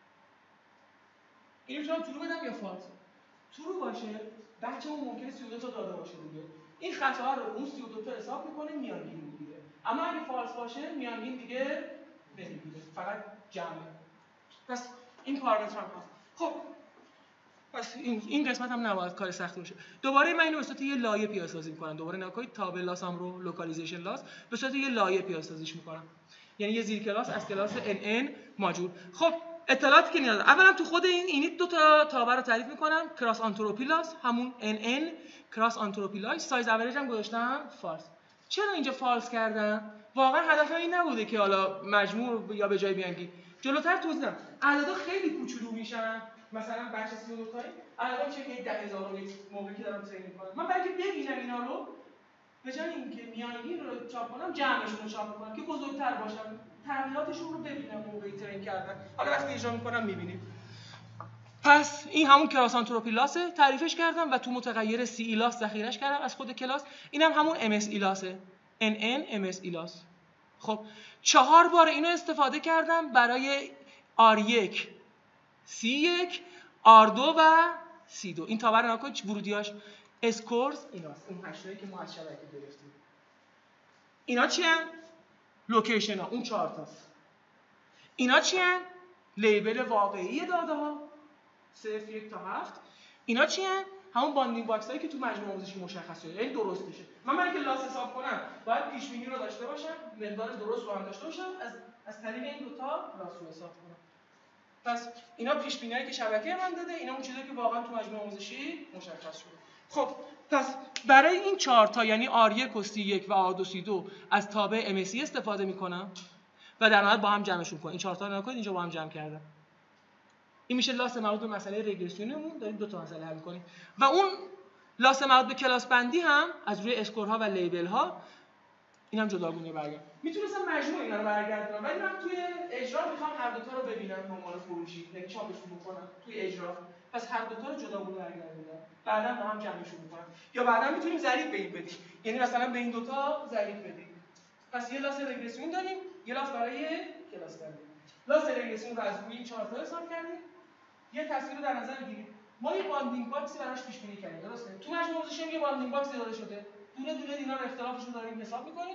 اینو میتونم ترو بدم یا فالس ترو باشه بچه‌مون ممکنه سی و دو تا داده باشه دیگه این خطا رو اون سی و دو تا حساب میکنه میانگین میگیره اما اگه فالس باشه میانگین دیگه نمیگیره فقط جمعه پس این پارامتر هم هست خب پس این این قسمت هم نباید کار سختی باشه. دوباره من اینو به صورت یه لایه پیاده سازی می‌کنم. دوباره نگاه کنید تابع لاسم رو لوکالیزیشن لاس به صورت یه لایه پیاده سازیش می‌کنم. یعنی یه زیر کلاس از کلاس ان ان ماجور. خب اطلاعاتی که نیاز اولا تو خود این اینیت دو تا تابع رو تعریف می‌کنم. کراس آنتروپی لاس همون ان ان کراس آنتروپی لاس سایز اوریج هم گذاشتم فالس. چرا اینجا فالس کردم؟ واقعا هدفم این نبوده که حالا مجموع یا به جای بیانگی. جلوتر توضیح میدم. اعدادا خیلی کوچولو میشن. مثلا بچه سی و دو تایی الان چه که ده هزار و یک موقعی که دارم ترینینگ می‌کنم من برای اینکه ببینم اینا رو به جای اینکه میانگین رو چاپ کنم جمعشون رو چاپ می‌کنم که بزرگتر باشن تغییراتشون رو ببینم موقعی ترین کردن حالا وقتی اجرا می‌کنم می‌بینیم پس این همون کلاس آنتروپی لاسه تعریفش کردم و تو متغیر سی ای لاس ذخیره‌اش کردم از خود کلاس اینم هم همون ام اس ای لاسه ان ان ام اس ای لاس خب چهار بار اینو استفاده کردم برای آر یک سی یک آر دو و سی دو این تابع رو نگاه کنید ورودیاش اسکورز ایناست اون هشتایی که ما از شبکه گرفتیم اینا چی ان لوکیشن ها اون چهار تاست اینا چی ان لیبل واقعی داده ها صفر یک تا هفت اینا چی ان همون باندینگ باکس هایی که تو مجموعه آموزشی مشخصه یعنی درست بشه من برای اینکه لاس حساب کنم باید پیش بینی رو داشته باشم مقدار درست رو هم داشته باشم از از طریق این دو تا لاس رو حساب کنم پس اینا پیش بینیایی که شبکه من داده اینا اون چیزایی که واقعا تو مجموعه آموزشی مشخص شده خب پس برای این چهار تا یعنی آر یک و سی یک و آر دو سی دو از تابع ام سی استفاده میکنم و در نهایت با هم جمعشون کنم. این چهار تا رو نگاه کنید اینجا با هم جمع کردم. این میشه لاس مربوط به مسئله رگرسیونمون، داریم دو تا مسئله حل می‌کنیم. و اون لاس مربوط به کلاس بندی هم از روی اسکورها و لیبل ها اینم جداگونه برگردم. میتونستم مجموع اینا رو برگردونم ولی من توی اجرا میخوام هر دو تا رو ببینم به عنوان فروشی، یعنی چاپشون بکنم توی اجرا. پس هر دو تا رو جداگونه برگردونم. بعدا با هم جمعشون می‌کنم. یا بعدا میتونیم ضریب به این بدیم. یعنی مثلا به این دو تا ضریب بدیم. پس یه لاس رگرسیون داریم، یه لاس برای کلاس بندی. لاس رگرسیون رو از روی این چهار تا حساب کردیم. یه تصویر رو در نظر بگیرید. ما یه باندینگ باکسی براش پیش بینی کردیم، درسته؟ تو مجموع موزیشن یه باندینگ باکسی داده شده. دونه دونه اینا رو اختلافشون داریم حساب می‌کنید.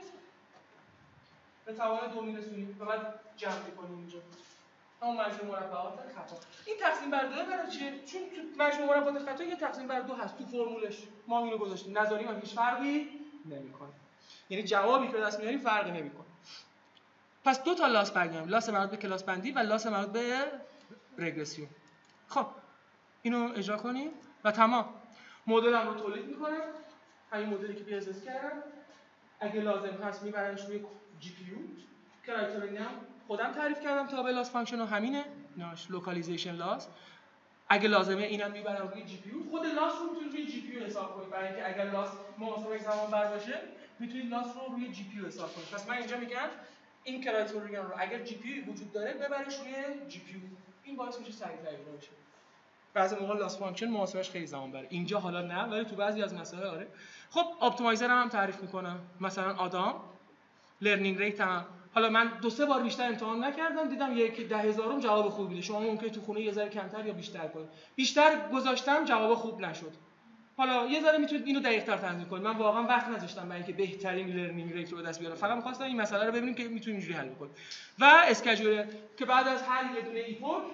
به توان دو میرسونیم و بعد جمع می‌کنیم اینجا. همون مجموع مربعات خطا. این تقسیم بر دو برای چیه؟ چون تو مجموع مربعات خطا یه تقسیم بر دو هست تو فرمولش. ما اینو گذاشتیم. نظری هم هیچ فرقی نمی‌کنه. یعنی جوابی که دست میاریم فرقی نمی‌کنه. پس دو تا لاس برگردیم. لاس مربوط به کلاس بندی و لاس مربوط به رگرسیون. خب اینو اجرا کنیم و تمام. مدلم رو تولید می‌کنم. همین مدلی که بیازاز کردم. اگه لازم هست میبرنش روی جی پی یو. کرایترین هم خودم تعریف کردم تابع لاس فانکشن و همینه. ناش لوکالیزیشن لاس. اگه لازمه اینم میبرم روی جی پی یو. خود لاس رو میتونید روی جی پی یو حساب کنید. برای اینکه اگر لاس محاسبه زمان بر باشه میتونید لاس رو روی جی پی یو حساب کنید. پس من اینجا میگم این کرایترین رو اگر جی پی یو وجود داره ببرش روی جی پی یو. این باعث میشه سریع‌تر اجرا بشه. بعضی موقع لاس فانکشن محاسبهش خیلی زمان بره. اینجا حالا نه ولی تو بعضی از مسائل آره. خب اپتیمایزر هم, هم تعریف میکنم. مثلا آدام لرنینگ ریت هم. حالا من دو سه بار بیشتر امتحان نکردم دیدم یک ده هزارم جواب خوب میده. شما ممکنه تو خونه یه ذره کمتر یا بیشتر کنید. بیشتر گذاشتم جواب خوب نشد. حالا یه ذره میتونید اینو دقیق‌تر تنظیم کنید. من واقعا وقت نذاشتم برای اینکه بهترین لرنینگ ریت رو به دست بیارم. فقط می‌خواستم این مسئله رو ببینیم که میتونیم اینجوری حل کنیم. و اسکیجولر که بعد از هر یه دونه ایپوک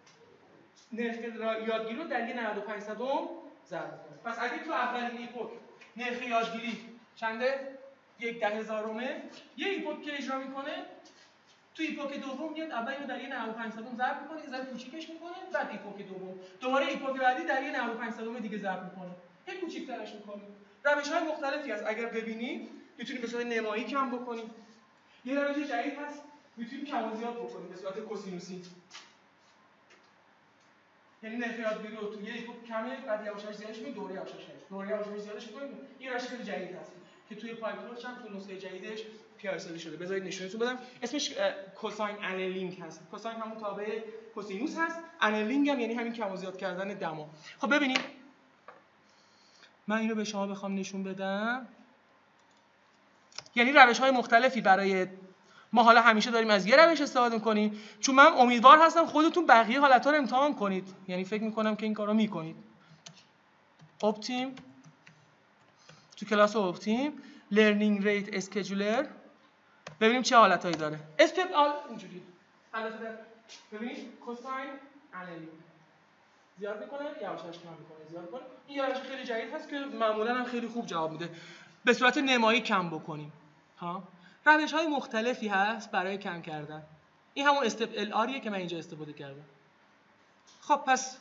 نرخ یادگیری رو در یه نود و پنج صدم ضرب کنه. پس اگه تو اولین ایپوک نرخ یادگیری چنده؟ یک ده هزارمه، یه ایپوک که اجرا میکنه تو ایپوک دوم میاد اول اینو در یه نود و پنج صدم ضرب میکنه، یه ذره کوچیکش میکنه، بعد ایپوک دوم دوباره ایپوک بعدی در یه نود و پنج صدم دیگه ضرب میکنه، یه کوچیک‌ترش میکنه. روش‌های مختلفی هست. اگر ببینید میتونید به صورت نمایی کم بکنید. یه روش جدید هست میتونید کم و زیاد بکنید به صورت کوسینوسی. یعنی نرخ یادگیری رو تو یه ایپوک کمه بعد یواش یواش زیادش می‌کنید، دوره یواش یواش دوره یواش یواش زیادش می‌کنید. این روش خیلی جدید هست که توی پایتورچ هم تو نسخه جدیدش پیاده شده. بذارید نشونتون بدم. اسمش کوساین انلینگ هست. کوساین همون تابع کوسینوس هست. انلینگ هم یعنی همین کم و زیاد کردن دما. خب ببینید من اینو به شما بخوام نشون بدم. یعنی روش‌های مختلفی برای ما حالا همیشه داریم از یه روش استفاده می‌کنیم چون من امیدوار هستم خودتون بقیه حالت‌ها رو امتحان کنید. یعنی فکر می‌کنم که این کارو می‌کنید. اپتیم تو کلاس اپتیم لرنینگ ریت اسکیجولر ببینیم چه حالتایی داره. استپ آل اینجوری. البته ببینید کوساین انلینگ زیاد می‌کنه یواش یواش کم می‌کنه زیاد می‌کنه. این روش خیلی جدید هست که معمولاً هم خیلی خوب جواب میده. به صورت نمایی کم بکنیم. ها روش‌های مختلفی هست برای کم کردن. این همون استپ ال آریه که من اینجا استفاده کردم. خب پس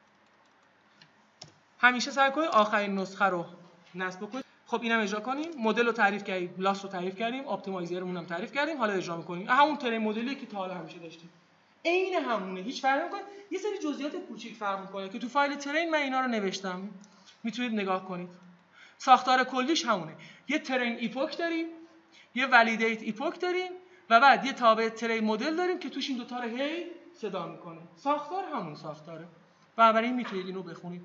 همیشه سعی کنید آخرین نسخه رو نصب بکنید. خب اینم اجرا کنیم. مدل رو تعریف کردیم، لاس رو تعریف کردیم، اپتیمایزرمون هم تعریف کردیم. حالا اجرا می‌کنیم. همون ترین مدلی که تا حالا همیشه داشتیم. عین همونه. هیچ فرقی نمی‌کنه. یه سری جزئیات کوچیک فرق می‌کنه که تو فایل ترین من اینا رو نوشتم. میتونید نگاه کنید. ساختار کلیش همونه. یه ترین ایپوک داریم، یه ولیدیت ایپوک داریم و بعد یه تابع تری مدل داریم که توش این دو تا رو هی صدا میکنه. ساختار همون ساختاره. بنابراین میتونید اینو بخونید.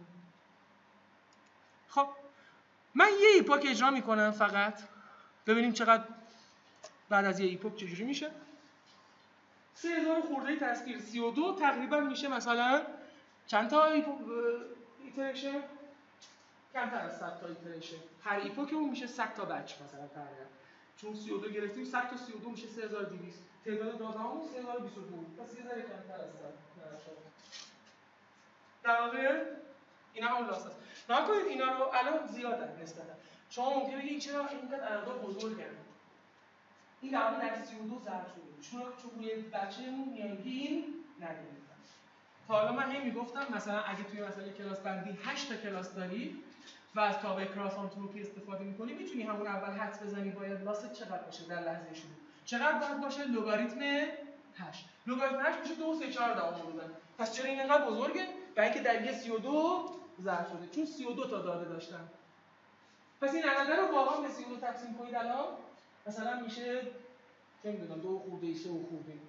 خب من یه ایپوک اجرا میکنم فقط. ببینیم چقدر بعد از یه ایپوک چجوری میشه. سه هزار خورده تصویر سی و دو تقریبا میشه مثلا چند تا ایتریشن؟ کمتر از صد تا ایتریشن. هر ایپوک اون میشه صد تا بچ مثلا تقریبا. چون سی و دو گرفتیم صد تا سی و دو میشه سه هزار و دویست. تعداد داده‌هامون سه هزار و بیست و دو. پس یه ذره کمتر از صد. در واقع اینا هم لاس هست. نگاه کنید اینا رو الان زیادن نسبتا. شما ممکنه بگید چرا اینقدر عدد بزرگن؟ این در واقع در سی و دو ضرب شده. چون چون روی بچه‌مون میانگین نگرفتن. تا حالا من هی میگفتم مثلا اگه توی مثلا کلاس بندی هشت تا کلاس داری و از تابع کراس آنتروپی استفاده می‌کنی میتونی همون اول حدس بزنی باید لاست چقدر باشه در لحظه شروع. چقدر باید باشه؟ لگاریتم هشت. لگاریتم هشت میشه دو و سه چهار دهم بودن. پس چرا این انقدر بزرگه؟ برای اینکه در یه سی و دو ضرب شده، چون سی و دو تا داده داشتن. پس این عدد رو واقعا به سی و دو تقسیم کنید الان مثلا میشه چه می‌دونم دو خورده ای سه و خورده ای.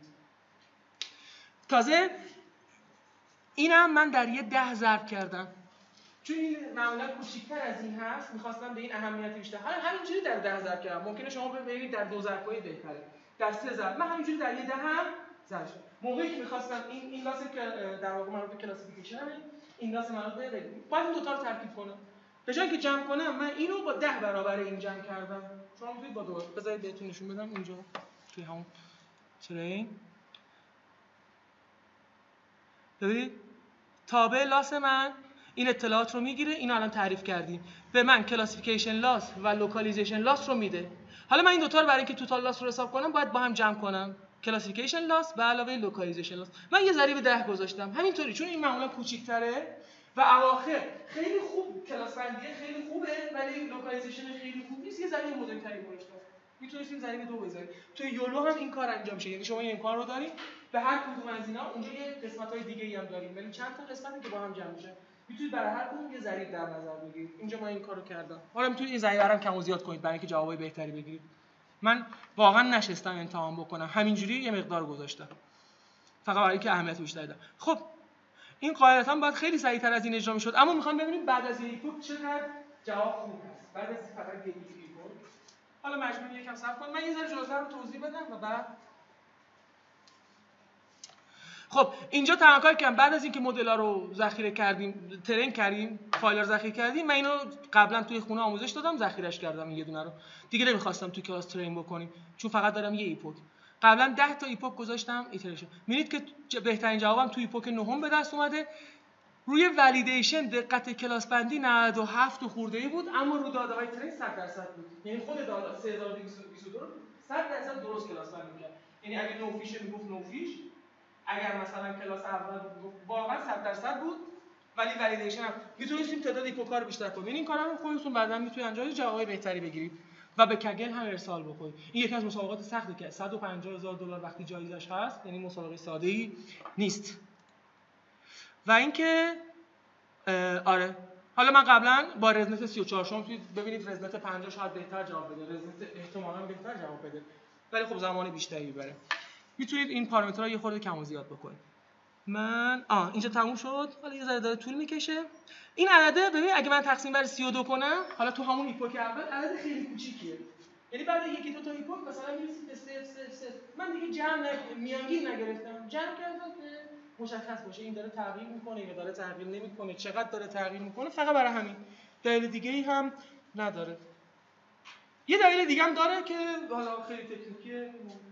تازه اینم من در یه ده ضرب کردم. چون این معمولا کوچیک‌تر از این هست، می‌خواستم به این اهمیت بیشتر. حالا همینجوری در ده ضرب کردم. ممکنه شما ببینید در دو ضرب کنید بهتره. در سه ضرب. من همینجوری در یه ده هم ضرب شد. موقعی که می‌خواستم این این لاس در واقع مربوط به کلاسیفیکیشن همه این لاس مربوط به باید این دو تا رو ترکیب کنم. به جای اینکه جمع کنم من اینو با ده برابر این جمع کردم. شما می‌تونید با دو بذارید بهتون نشون بدم اینجا توی همون ترین. ببینید تابع لاس من این اطلاعات رو میگیره. اینو الان تعریف کردیم. به من کلاسیفیکیشن لاس و لوکالیزیشن لاس رو میده. حالا من این دو تا رو برای اینکه توتال لاس رو حساب کنم باید با هم جمع کنم. کلاسیفیکیشن لاس به علاوه لوکالیزیشن لاس. من یه ضریب ده گذاشتم. همینطوری چون این معمولا کوچیک‌تره و اواخر خیلی خوب کلاس بندی خیلی خوبه ولی لوکالیزیشن خیلی خوب نیست، یه ضریب بزرگتری گذاشتم. میتونید این ضریب دو بذارید. توی یولو هم این کار انجام میشه. یعنی شما این امکان رو دارید به هر کدوم از اینا اونجا یه قسمت‌های دیگه‌ای هم داریم. یعنی چند تا قسمتی که با هم جمع میشه. میتونید برای هر کدوم یه ضریب در نظر بگیرید. اینجا من این کارو کردم. حالا میتونید این ضریب رو هم کم و زیاد کنید برای اینکه جوابای بهتری بگیرید. من واقعا نشستم امتحان بکنم. همینجوری یه مقدار گذاشتم. فقط برای اینکه اهمیت بیشتری داره. خب این قاعدتا باید خیلی سریعتر از این اجرا میشد. اما میخوام ببینیم بعد از ایپوک چقدر جواب خوب هست. بعد از فقط یک ایپوک. حالا مجبورم یکم صبر کنم. من یه ذره جلوتر رو توضیح بدم و بعد خب اینجا تنها کاری که بعد از اینکه مدل‌ها رو ذخیره کردیم، ترین کردیم، فایل رو ذخیره کردیم، من اینو قبلا توی خونه آموزش دادم، ذخیره‌اش کردم این یه دونه رو. دیگه نمی‌خواستم توی کلاس ترین بکنیم چون فقط دارم یه ایپوک. قبلا ده تا ایپوک گذاشتم ایتریشن. می‌بینید که بهترین جوابم توی ایپوک نهم به دست اومده. روی ولیدیشن دقت کلاس بندی نود و هفت خورده‌ای بود، اما رو داده‌های ترین صد درصد بود. یعنی خود داده سه هزار و دویست و بیست و دو رو صد درصد درست کلاس بندی می‌کرد. یعنی اگه نوفیش میگفت نوفیش، اگر مثلا کلاس اول واقعا صد درصد بود ولی ولیدیشن هم میتونستیم تعداد ایپوکا رو بیشتر کنیم. این کارا رو خودتون بعداً میتونید انجام بدید، جوابای بهتری بگیرید و به کگل هم ارسال بکنید. این یکی از مسابقات سختی که صد و پنجاه هزار دلار وقتی جایزش هست، یعنی مسابقه ساده‌ای نیست. و اینکه آره حالا من قبلا با رزنت سی و چهار شما میتونید ببینید رزنت پنجاه شاید بهتر جواب بده، رزنت احتمالاً بهتر جواب بده ولی خب زمان بیشتری میبره. میتونید این پارامترها یه خورده کم و زیاد بکنید. من آ اینجا تموم شد. حالا یه ذره داره طول میکشه. این عدده ببین اگه من تقسیم بر سی و دو کنم، حالا تو همون ایپوک اول عدد خیلی کوچیکیه. یعنی بعد یکی دو تا ایپوک مثلا میرسید به صفر صفر صفر. من دیگه جمع نگ... میانگین نگرفتم. جمع کردم که مشخص باشه این داره تغییر میکنه یا داره تغییر نمیکنه، چقدر داره تغییر میکنه. فقط برای همین. دلیل دیگه‌ای هم نداره. یه دلیل دیگه هم داره که حالا خیلی تکنیکیه.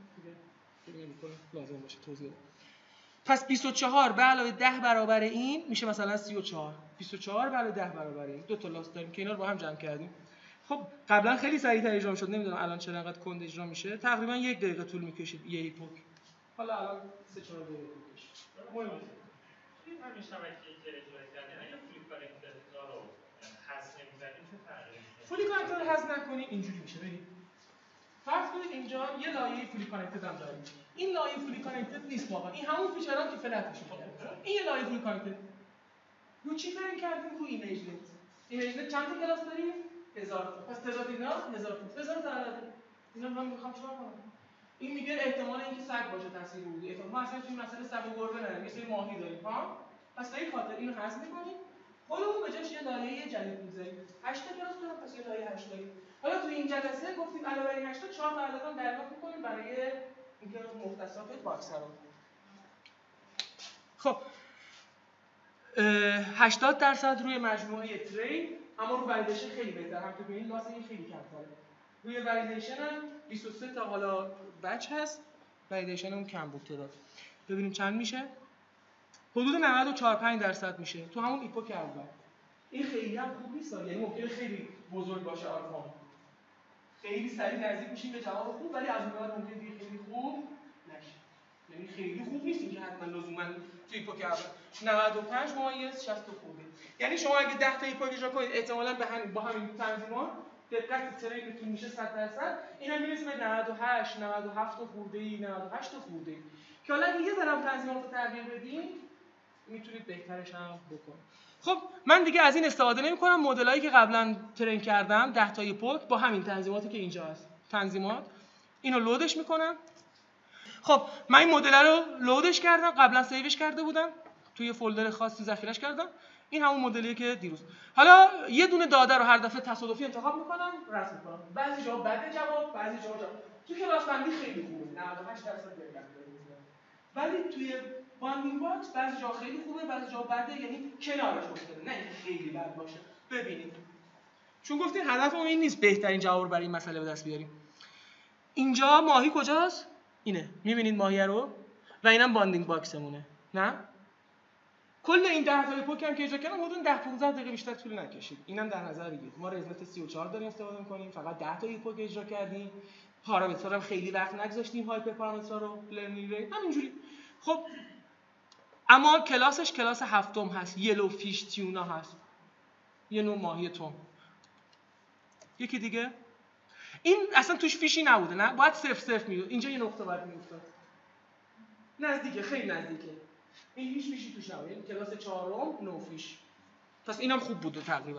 لازم باشه توضیح بدم. پس بیست و چهار به علاوه ده برابر این میشه مثلا سی و چهار. بیست و چهار به علاوه ده برابر این دو تا لاس داریم که اینا رو با هم جمع کردیم. خب قبلا خیلی سریعتر اجرا میشد، نمیدونم الان چرا انقدر کند اجرا میشه. تقریبا یک دقیقه طول میکشید یه ایپوک. حالا الان سه چهار دقیقه طول میکشه. مهم نیست. این همیشه هم که اجرا کردین اگه فولی کانکتور رو حذف نمی‌کنیم چه فرقی می‌کنه؟ فولی کانکتور رو حذف نکنیم اینجوری میشه. ببین فرض کنید اینجا یه لایه فولی کانکتد هم داریم. این لایه فولی کانکتد نیست واقعا. این همون فیچرها که فلتش می‌کنه. این یه لایه فولی کانکتد. رو چی فرق کردیم؟ رو ایمیج نت. ایمیج نت چند تا کلاس داریم؟ هزار تا. پس تعداد اینا هزار تا. هزار تا عدد. اینا من می‌خوام چیکار کنم؟ این میگه احتمال اینکه سگ باشه تاثیر بوده. احتمال ما اصلا توی مسئله سگ و گربه نداریم. یه سری ماهی داریم، ها؟ پس به این خاطر اینو حذف می‌کنیم. خودمون به جاش یه لایه جدید می‌ذاریم. هشت تا کلاس داریم، پس یه لایه هشت داریم. حالا تو این جلسه گفتیم علاوه بر این هشت تا چهار تا عدد هم دریافت می‌کنیم برای اینکه مختصات باکس رو. خب هشتاد درصد روی مجموعه تری، اما رو ولیدیشن خیلی بهتر. هم که ببینید لاس این خیلی کمتره. روی ولیدیشن هم بیست و سه تا حالا بچ هست. ولیدیشن اون کم بود تعداد. ببینیم چند میشه؟ حدود نود و چهار پنج درصد میشه تو همون ایپوک اول. این خیلی هم خوب نیست، یعنی ممکنه خیلی بزرگ باشه آلفا. خیلی سریع نزدیک میشیم به جواب خوب ولی از اون بعد ممکنه دیگه خیلی خوب نشه. یعنی خیلی خوب نیست که حتما لزوما توی ایپوک اول نود و پنج ممیز شصت خورده. یعنی شما اگه ده تا ایپوک اجرا کنید احتمالاً به همین با همین تنظیمات دقت ترینتون میشه صد درصد، اینا میرسه به نود و هشت نود و هفت خورده‌ای نود و هشت خورده‌ای که حالا اگه یه ذره تنظیمات رو تغییر بدین میتونید بهترش هم بکنید. خب من دیگه از این استفاده نمی‌کنم. مدلایی که قبلا ترین کردم ده تا ایپوک با همین تنظیماتی که اینجا هست تنظیمات اینو لودش میکنم. خب من این مدل رو لودش کردم، قبلا سیوش کرده بودم توی فولدر خاصی ذخیره‌اش کردم. این همون مدلیه که دیروز. حالا یه دونه داده رو هر دفعه تصادفی انتخاب میکنم رسم میکنم. بعضی جا بده جواب، بعضی جا جواب. تو کلاس بندی خیلی خوبه، نود و هشت درصد دقت داره. ولی توی باندینگ باکس بعضی جا خیلی خوبه، بعضی جا بده، یعنی کنارش مشکله، نه خیلی بد باشه. ببینید. چون گفتین هدفمون این نیست بهترین جواب رو برای این مسئله به دست بیاریم. اینجا ماهی کجاست؟ اینه. می‌بینید ماهی رو؟ و اینم باندینگ باکسمونه. نه؟ کل این ده تا ایپوک هم که اجرا کردم حدود ده پانزده دقیقه بیشتر طول نکشید. اینم در نظر بگیرید. ما رزنت سی و چهار داریم استفاده می‌کنیم، فقط ده تا ایپوک اجرا کردیم. پارامترها هم خیلی وقت نگذاشتیم، هایپر پارامترها رو لرنینگ ریت همینجوری. خب اما کلاسش کلاس هفتم هست، یلو فیش تیونا هست. یه نوع ماهی تون. یکی دیگه این اصلا توش فیشی نبوده، نه باید صفر صفر میاد. اینجا یه نقطه باید میافتاد. نزدیکه، خیلی نزدیکه. این هیچ فیشی توش نبوده. این کلاس چهارم نو فیش. پس اینم خوب بوده تقریبا.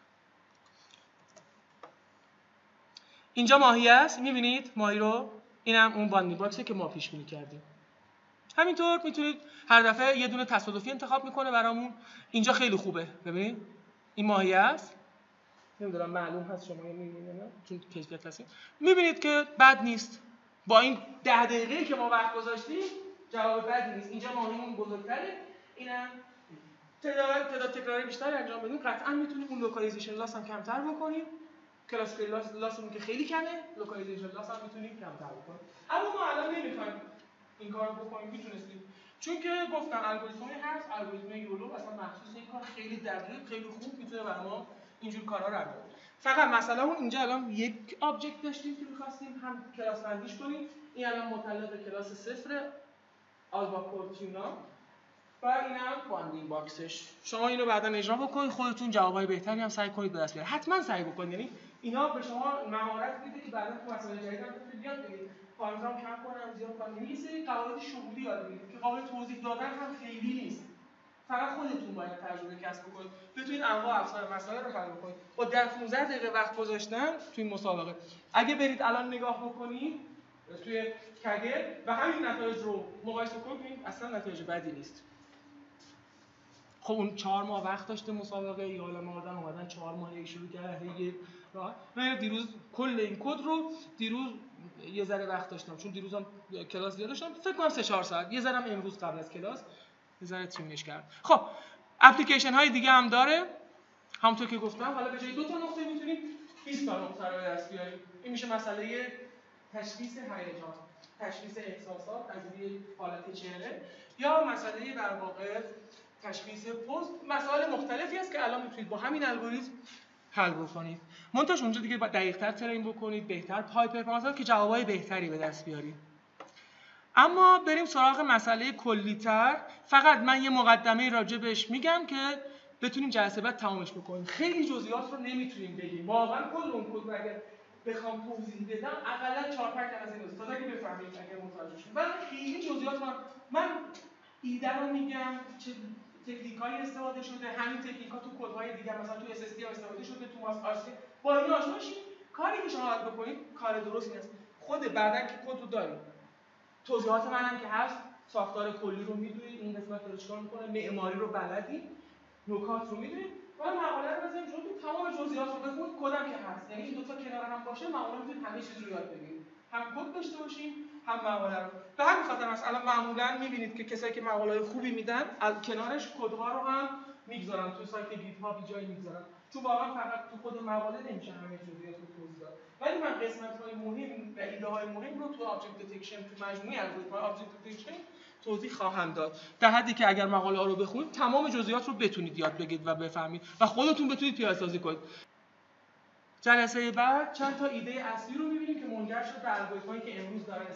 اینجا ماهی است، می‌بینید ماهی رو. اینم اون باندینگ باکسه که ما پیش بینی کردیم. همینطور میتونید هر دفعه یه دونه تصادفی انتخاب میکنه برامون. اینجا خیلی خوبه. ببینید این ماهی است. نمیدونم معلوم هست شما می‌بینید نه چون کیفیت هست. می‌بینید که بد نیست. با این ده دقیقه‌ای که ما وقت گذاشتیم جواب بدی نیست. اینجا ماهیمون بزرگتره. اینم تعداد تعداد تکراری بیشتری انجام بدیم. قطعا میتونیم اون لوکالیزیشن لاس هم کمتر بکنیم. کلاسیکال لاس لاسمون که خیلی کمه، لوکالیزیشن لاس هم میتونیم کمتر بکنیم. اما ما الان نمی‌خوایم این کارو بکنیم. میتونستیم. چون که گفتم الگوریتمی هست، الگوریتم یولو اصلا مخصوص این کار خیلی دقیق، خیلی خوب میتونه برای ما اینجور کارا رو انجام بده. فقط مثلا اون اینجا الان یک آبجکت داشتیم که می‌خواستیم هم کلاس بندیش کنیم. این الان متعلق کلاس صفر آلبا کورتیونا و اینم باندینگ باکسش. شما اینو بعدا اجرا بکنید، خودتون جوابای بهتری هم سعی کنید به دست بیارید. حتما سعی بکنید. یعنی اینا به شما مهارت میده که بعدا تو مسائل جدید هم بتونید یاد بگیرید. پارامترام کم کنم، زیاد کنم. یعنی یه سری قواعد شغلی یاد بگیرید که قابل توضیح دادن هم خیلی نیست. فقط خودتون باید تجربه کسب بکنید. بتونید انواع افزار مسائل رو حل بکنید. با ده پانزده دقیقه وقت گذاشتن تو این مسابقه. اگه برید الان نگاه بکنید توی کگل و همین نتایج رو مقایسه کنید اصلا نتایج بدی نیست. خب اون چهار ماه وقت داشته مسابقه، یا حالا مردن اومدن چهار ماه شروع کردن یه راه. من دیروز کل این کد رو دیروز یه ذره وقت داشتم چون دیروزم کلاس زیاد داشتم، فکر کنم سه چهار ساعت. یه ذره امروز قبل از کلاس یه ذره تریمش کردم. خب اپلیکیشن های دیگه هم داره. همونطور که گفتم حالا به جای دو تا نقطه میتونید بیست تا نقطه رو به دست بیارید. این میشه مسئله تشخیص هیجان، تشخیص احساسات از روی حالت چهره، یا مسئله در واقع تشخیص پوست. مسائل مختلفی هست که الان میتونید با همین الگوریتم حل بکنید. منتها اونجا دیگه دقیق‌تر ترین بکنید، بهتر پای پرفورمنس که جوابای بهتری به دست بیارید. اما بریم سراغ مسئله کلی‌تر. فقط من یه مقدمه راجع بهش میگم که بتونیم جلسه بعد تمامش بکنیم. خیلی جزئیات رو نمیتونیم بگیم. واقعا کل اون کد رو اگر بخوام توضیح بدم حداقل چهار پنج تا از این تا اگه بفهمید اگه متوجه شید. من خیلی جزئیات من من ایده رو میگم چه تکنیکایی استفاده شده، همین تکنیک‌ها تو کدهای دیگه مثلا تو اس اس دی هم استفاده شده، تو ماس آرسی. با این آشنا شید. کاری که شما باید بکنید کار درستی نیست. خود بعدن که کد رو دارید. توضیحات منم که هست، ساختار کلی رو میدونید، این قسمت رو چیکار میکنه، معماری رو بلدید، نکات رو میدونید. و مقاله رو بزنید جلوتون، تمام جزئیات رو بخونید، کدم که هست. یعنی این دو تا کنار هم باشه، معمولا میتونید همه چیز رو یاد بگیرید. هم کد داشته باشین، هم مقاله رو. به همین خاطر مثلا معمولا میبینید که کسایی که مقاله خوبی میدن، از کنارش کدها رو هم میگذارن تو سایت گیت هاب جایی میگذارن. چون واقعا فقط تو خود مقاله نمیشه همه جزئیات رو توضیح داد. ولی من قسمت‌های مهم و ایده‌های مهم رو تو آبجکت دیتکشن، تو مجموعه الگوریتم‌های آبجکت دیتکشن توضیح خواهم داد. در حدی که اگر مقاله ها رو بخونید تمام جزئیات رو بتونید یاد بگیرید و بفهمید و خودتون بتونید پیاده‌سازی کنید. جلسه بعد چند تا ایده اصلی رو می‌بینیم که منجر شد به الگوریتمایی که امروز دارن استفاده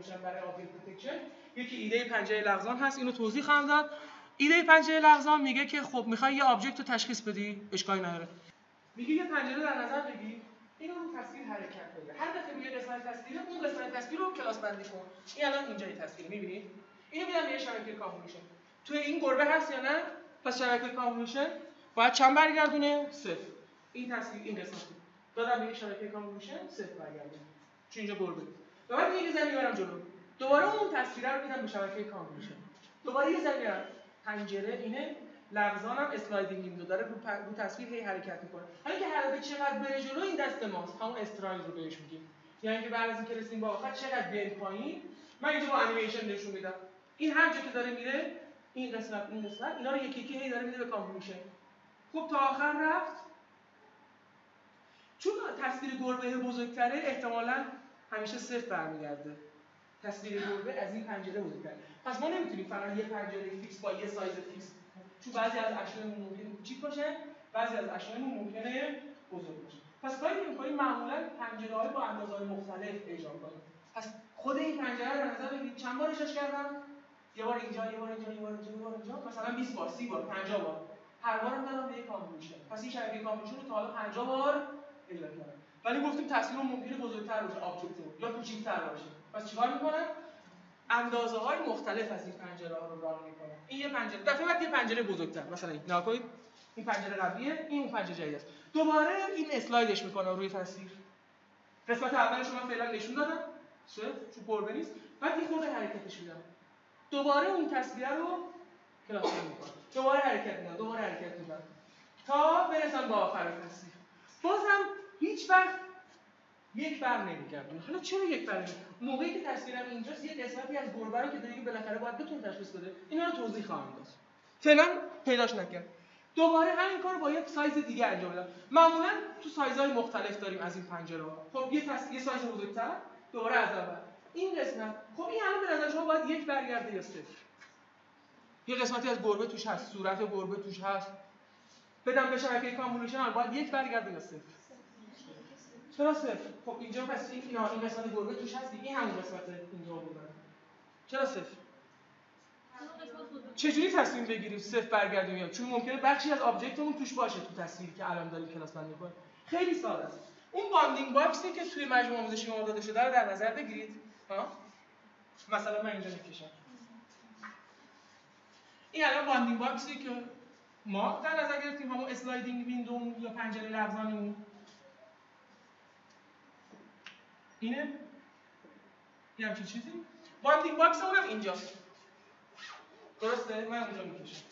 میشن برای آبجکت دیتکشن. یکی ایده پنجره لغزان هست، اینو توضیح خواهم داد. ایده پنجره لغزان میگه که خب میخوای یه آبجکت رو تشخیص بدی، اشکالی نداره. میگه یه پنجره در نظر بگیر، اینو رو تصویر حرکت بده. هر دفعه روی قسمت تصویر اون قسمت تصویر رو کلاس بندی کن. این الان اینجای تصویر می‌بینید؟ اینو میدم یه شبکه کانولوشن. توی این گربه هست یا نه؟ پس شبکه کانولوشن باید چند برگردونه؟ صفر. این تصویر این قسمت دادم به یه شبکه کانولوشن صفر برگردونه. چون اینجا گربه. بعد یه ذره میبرم جلو. دوباره اون تصویر رو میدم به شبکه کانولوشن. دوباره یه ذره میبرم. پنجره اینه لغزان هم اسلایدینگ ویندو داره رو, رو تصویر هی حرکت میکنه. حالا که هر دفعه چقدر بره جلو این دست ماست، همون استرایز رو بهش میگیم. یعنی که بعد از اینکه رسیدیم به آخر چقدر بیایم پایین، من اینجا با انیمیشن نشون میدم. این هر جا که داره میره، این قسمت این قسمت اینا رو یکی یکی هی داره میده به کانولوشن. خب تا آخر رفت. چون تصویر گربه بزرگتره احتمالاً همیشه صفر برمیگرده. تصویر گربه از این پنجره بزرگتره. پس ما نمیتونیم فقط یه پنجره فیکس با یه سایز فیکس، چون بعضی از اشیاءمون ممکنه کوچیک باشه، بعضی از اشیاءمون ممکنه بزرگ باشه. پس کاری که می‌کنیم معمولاً پنجره‌های با اندازه‌های مختلف اجرا کنیم. پس خود این پنجره رو در نظر بگیرید چند بار اجراش کردم؟ یه بار اینجا، یه بار اینجا، یه بار اینجا، یه بار اینجا، مثلا بیست بار، سی بار، پنجاه بار. هر بارم دادم به یک کانولوشن. پس این شبکه کانولوشن رو تا حالا پنجاه بار اجرا کردم. ولی گفتیم تصویر ممکنه بزرگتر باشه، آبجکت یا کوچیک‌تر باشه. پس چیکار می‌کنم؟ اندازه‌های مختلف از این پنجره‌ها رو ران می‌کنم. این یه پنجره، دفعه بعد یه پنجره بزرگتر، مثلا این نگاه کنید. این پنجره قبلیه، این اون پنجره جدید است. دوباره این اسلایدش می‌کنم روی تصویر. قسمت اولش رو من فعلا نشون دادم. صفر، چون گربه نیست. بعد یه خورده حرکتش میدم. دوباره اون تصویر رو کلاس می‌کنم. دوباره حرکت میدم، دوباره حرکت میدم. تا برسم به آخر تصویر. بازم هیچ وقت یک بر نمی‌گردونه. حالا چرا یک بر نمی‌گردونه؟ موقعی که تصویرم اینجاست یه قسمتی از گربه رو که دیگه بالاخره باید بتونه تشخیص بده. اینا رو توضیح خواهم داد. فعلا پیداش نکرد. دوباره همین کارو با یک سایز دیگه انجام میدم. معمولاً تو سایزهای مختلف داریم از این پنجره‌ها. خب یه تصویر یه سایز بزرگتر، دوباره از اول. این قسمت خب این الان به نظر شما باید یک برگرده یا صفر. یه قسمتی از گربه توش هست، صورت گربه توش هست. بدم به شبکه کانولوشن باید یک برگرده یا صفر. چرا صفر؟ خب اینجا پس این اینا این قسمت گربه توش هست، این همون قسمت اینجا بودن. چرا صفر؟ چجوری تصمیم بگیریم صفر برگردونیم؟ چون ممکنه بخشی از آبجکتمون توش باشه تو تصویری که الان داریم کلاس بندی می‌کنیم. خیلی ساده است. اون باندینگ باکسی که توی مجموعه آموزشی ما داده شده رو در نظر بگیرید. ها؟ مثلا من اینجا می‌کشم. این الان باندینگ باکسی که ما در نظر گرفتیم، همون اسلایدینگ ویندو یا پنجره لغزانمون. اینه یه همچین چیزی. باندینگ باکس اونم اینجاست. درسته؟ من اونجا میکشم.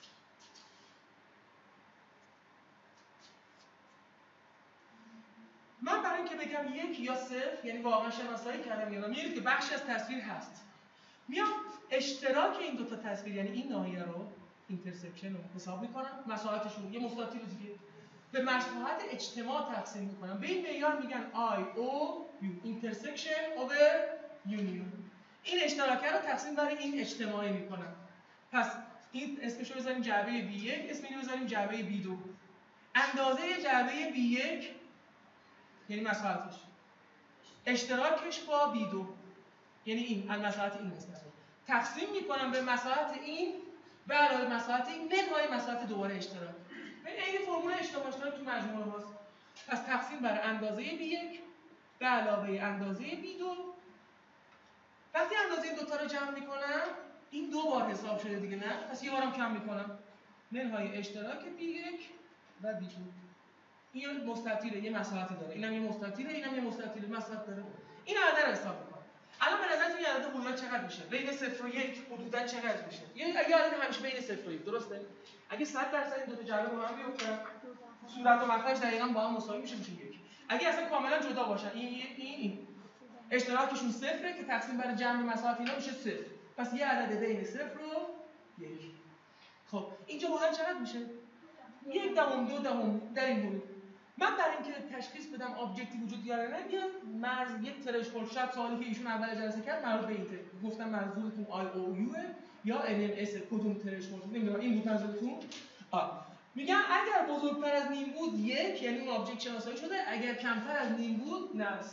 من برای اینکه بگم یک یا صفر، یعنی واقعا شناسایی کردم یا نه، می‌بینید که بخشی از تصویر هست. میام اشتراک این دو تا تصویر، یعنی این ناحیه رو اینترسکشن رو حساب میکنم، مساحتشون یه مستطیل دیگه به مساحت اجتماع تقسیم میکنم. به این معیار میگن آی او یو، اینترسکشن اوور یونیون. این اشتراکه رو تقسیم بر این اجتماعی میکنم. پس این اسمش رو بذاریم جعبه بی یک، اسم اینو بذاریم جعبه بی دو. اندازه جعبه بی یک یعنی مساحتش، اشتراکش با بی دو یعنی این مساحت این قسمت تقسیم میکنم به مساحت این به علاوه مساحت این منهای مساحت دوباره اشتراک. ببین این فرمول اشتراک تو مجموعه هاست. پس تقسیم بر اندازه بی یک به علاوه اندازه بی دو. وقتی اندازه این دوتا رو جمع میکنم این دو بار حساب شده دیگه، نه؟ پس یه بارم کم میکنم. منهای اشتراک بی یک و بی دو. این مستطیله، یه مساحتی داره. اینم یه مستطیله، اینم یه مستطیله، مساحت داره. این عدد رو حساب میکنم. الان به نظرتون این عدد حدودا چقدر میشه؟ بین صفر و یک حدودا چقدر میشه؟ یعنی اگه عدد همیشه بین صفر و یک، درسته؟ اگه صد درصد این دو تا جعبه با هم بیفتن، صورت و مخرج دقیقاً با هم مساوی میشه، میشه یک. اگه اصلا کاملا جدا باشن، این این این اشتراکشون صفره که تقسیم بر جمع مساحت اینا میشه صفر. پس یه عدد بین صفر و یک. خب اینجا حدودا چقدر میشه؟ یک دهم، دو دهم در این حدود. من برای اینکه تشخیص بدم آبجکتی وجود داره نه، میگم مرز یک ترشحولد شب سوالی که ایشون اول جلسه کرد مربوط به این گفتم منظورتون آی او یو یا ان ام اس کدوم ترشحولد نمیدونم این بود منظورتون. آ میگم اگر بزرگتر از نیم بود یک، یعنی اون آبجکت شناسایی شده، اگر کمتر از نیم بود نه صفر.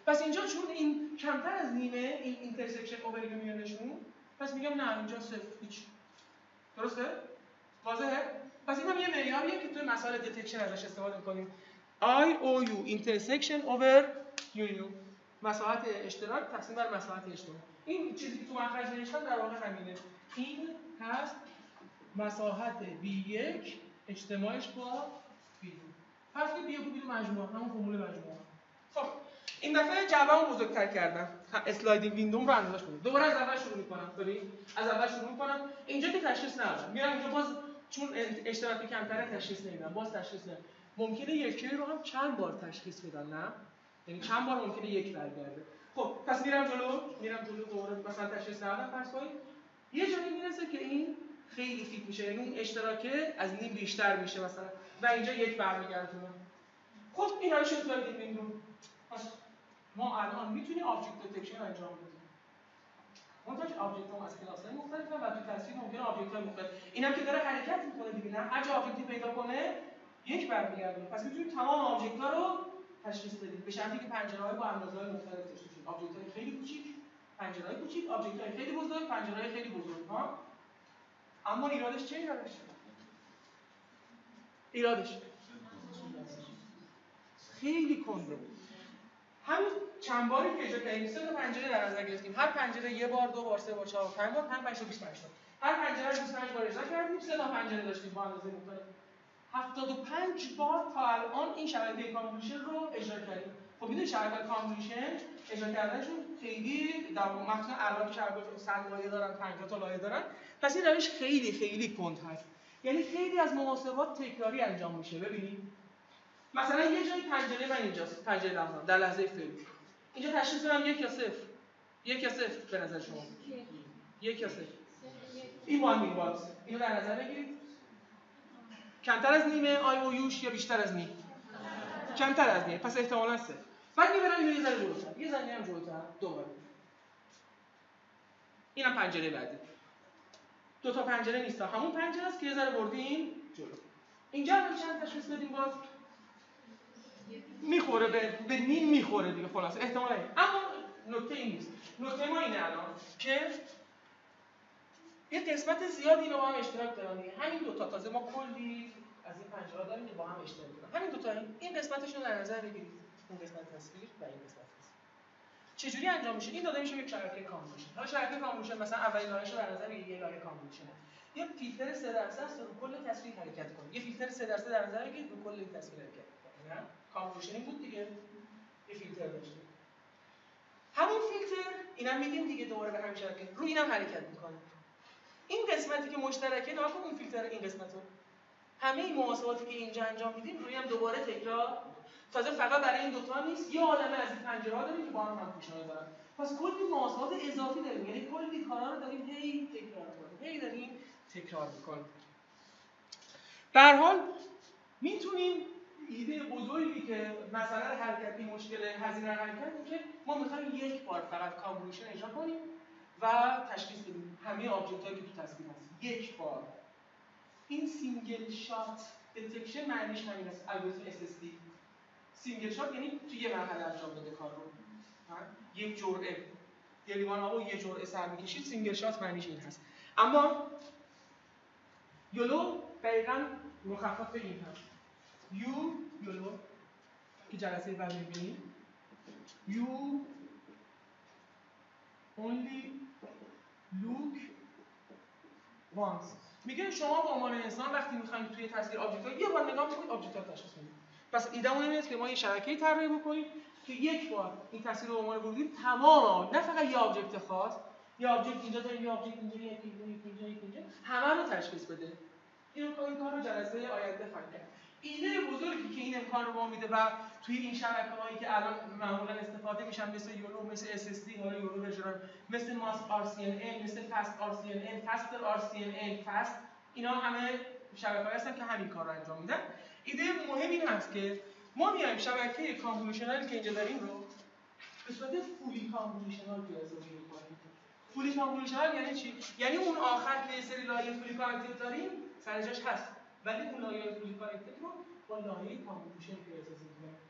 پس اینجا چون این کمتر از نیمه این اینترسکشن اوور یونیونشون، پس میگم نه اینجا صفر هیچ. درسته؟ واضحه؟ پس این هم یه معیاریه که توی مسائل دیتکشن ازش استفاده می‌کنیم. آی او یو اینترسکشن اوور یونیون. مساحت اشتراک تقسیم بر مساحت اجتماع. این چیزی که تو مخرج نوشتم در واقع همینه. این هست مساحت بی یک اجتماعش با بی دو. پس که بی یک و بی دو مجموعه، همون فرمول مجموعه. خب این دفعه جعبه‌مو بزرگتر کردم. اسلایدینگ ویندوم رو اندازش کنم. دوباره از اول شروع می‌کنم. ببین از اول شروع می‌کنم. اینجا که تشخیص ندادم. میرم اینجا باز چون اشتراک کمتره تشخیص نمیدم. باز تشخیص نمیدم. ممکنه یکی رو هم چند بار تشخیص بدم، نه؟ یعنی چند بار ممکنه یک برگرده. خب پس میرم جلو، میرم جلو دوباره مثلا تشخیص ندادم فرض کنید. یه جایی میرسه که این خیلی فیت میشه، یعنی اون اشتراکه از نیم بیشتر میشه مثلا و اینجا یک برمیگرده. خب اینا رو شکل میدیم. پس ما الان میتونیم آبجکت دیتکشن انجام بدیم. منتها آبجکت هم از کلاس‌های مختلفن و تو تصویر ممکنه آبجکت‌های مختلف. اینم که داره حرکت میکنه دیگه، نه هر جا آبجکتی پیدا کنه یک برمیگردونه. پس میتونیم تمام آبجکت‌ها رو تشخیص بدیم به شرطی که پنجره‌های با اندازه‌های مختلف داشته باشیم. آبجکت‌های خیلی کوچیک، پنجره‌های کوچیک، آبجکت‌های خیلی بزرگ، پنجره‌های خیلی بزرگ. ها اما ایرادش چه ایرادش؟ ایرادش خیلی کنده. همین چند باری که اجرا کردیم سه تا پنجره در نظر گرفتیم. هر پنجره یه بار، دو بار، سه بار، چهار بار، پنج بار، پنج پنج تا بیست و پنج تا. هر پنجره رو بیست و پنج بار اجرا کردیم. سه تا پنجره داشتیم با اندازه مختلف. هفتاد و پنج بار تا الان این شبکه کانولوشن رو اجرا کردیم. خب میدونید شبکه کانولوشن اجرا کردنشون خیلی در واقع مثلا الان شبکه صد لایه دارن، پنجاه تا لایه دارن. پس این روش خیلی خیلی کند هست. یعنی خیلی از محاسبات تکراری انجام میشه. ببینید مثلا یه جای پنجره من اینجاست، پنجره لحظه در لحظه فعل. اینجا تشخیص بدم یک یا صفر. یک یا صفر به نظر شما؟ یک یا صفر. این وان مین باکس. اینو در نظر بگیرید. کمتر از نیمه آی او یوش یا بیشتر از نیم؟ کمتر از نیمه. پس احتمالاً صفر. بعد میبرم اینو یه ذره جلوتر. یه ذره میام جلوتر. دوباره. اینم پنجره بعدی. دو تا پنجره نیست. همون پنجره است که یه ذره بردیم جلو. اینجا هم چند تشخیص بدیم باز؟ میخوره به به نیم میخوره دیگه خلاص احتمالاً. اما نکته این نیست. نکته ما اینه الان که یه قسمت زیادی اینو با هم اشتراک دارن دیگه. همین دو تا تازه ما کلی از این پنجره داریم که با هم اشتراک دارن. همین دو تا این, این قسمتشون رو در نظر بگیرید. این قسمت تصویر و این قسمت تصویر. چجوری انجام میشه؟ این داده میشه یک شبکه کانولوشن. حالا شبکه کانولوشن مثلا اولین لایه‌شو در نظر بگیرید، یه لایه کانولوشنه. یه فیلتر سه درصد است رو کل تصویر حرکت کنه. یه فیلتر سه درصد در نظر بگیرید رو کل این تصویر حرکت کنه. نه؟ کانولوشن بود دیگه. یه فیلتر داشتیم. همون فیلتر اینم میگیم دیگه دوباره به همین شبکه رو اینم حرکت میکنه. این قسمتی که مشترکه نگاه کن اون فیلتر این قسمتو. همه این محاسباتی که اینجا انجام میدیم روی هم دوباره تکرار. تازه فقط برای این دوتا نیست، یه عالمه از این پنجره‌ها داریم که با هم هم پیشنهاد دارن. پس کلی محاسبات اضافی داریم، یعنی کلی کارا رو داریم هی تکرار می‌کنیم. هی داریم تکرار می‌کنیم. به هر حال میتونیم ایده بزرگی که مسئله حرکتی مشکل هزینه حرکت که ما می‌خوایم یک بار فقط کانولوشن اجرا کنیم و تشخیص بدیم همه آبجکت‌هایی که تو تصویر هست. یک بار. این سینگل شات دیتکشن معنیش همین است. الگوریتم اس اس دی. سینگل شات یعنی تو یه مرحله انجام بده کار رو. یک جرعه یه لیوان آب و یه جرعه سر می‌کشید، سینگل شات معنیش این هست. اما یولو دقیقاً مخفف این هست. یو یولو که جلسه بعد می‌بینید. یو only look once. میگه شما به عنوان انسان وقتی می‌خواید توی تصویر آبجکت‌ها یه بار نگاه کنید آبجکت‌ها رو تشخیص بدید. پس ایده‌مون اینه که ما یه شبکه‌ای طراحی بکنیم که یک بار این تصویر رو به عنوان ورودی تمام نه فقط یه آبجکت خاص، یه آبجکت اینجا داریم، یه آبجکت اینجا، یه اینجا، اینجا، اینجا، همه رو تشخیص بده. این کار رو جلسه آینده خواهیم کرد. ایده بزرگی که این امکان رو به ما میده و توی این شبکه‌هایی که الان معمولاً استفاده میشن مثل یولو، مثل اس اس دی، حالا یولو ورژن، مثل ماس آر سی ان ان، مثل فست آر سی ان ان، فستر آر سی ان ان، فست، اینا همه شبکه‌هایی هستن که همین کار رو انجام میدن. ایده مهم این هست که ما میایم شبکه کانولوشنالی که اینجا داریم رو به صورت فولی کانولوشنال پیاده می‌کنیم. فولی کانولوشنال یعنی چی؟ یعنی اون آخر که یه سری لایه فولی کانکتد داریم سر جاش هست، ولی اون لایه فولی کانکتد رو با لایه کانولوشن پیاده می‌کنیم.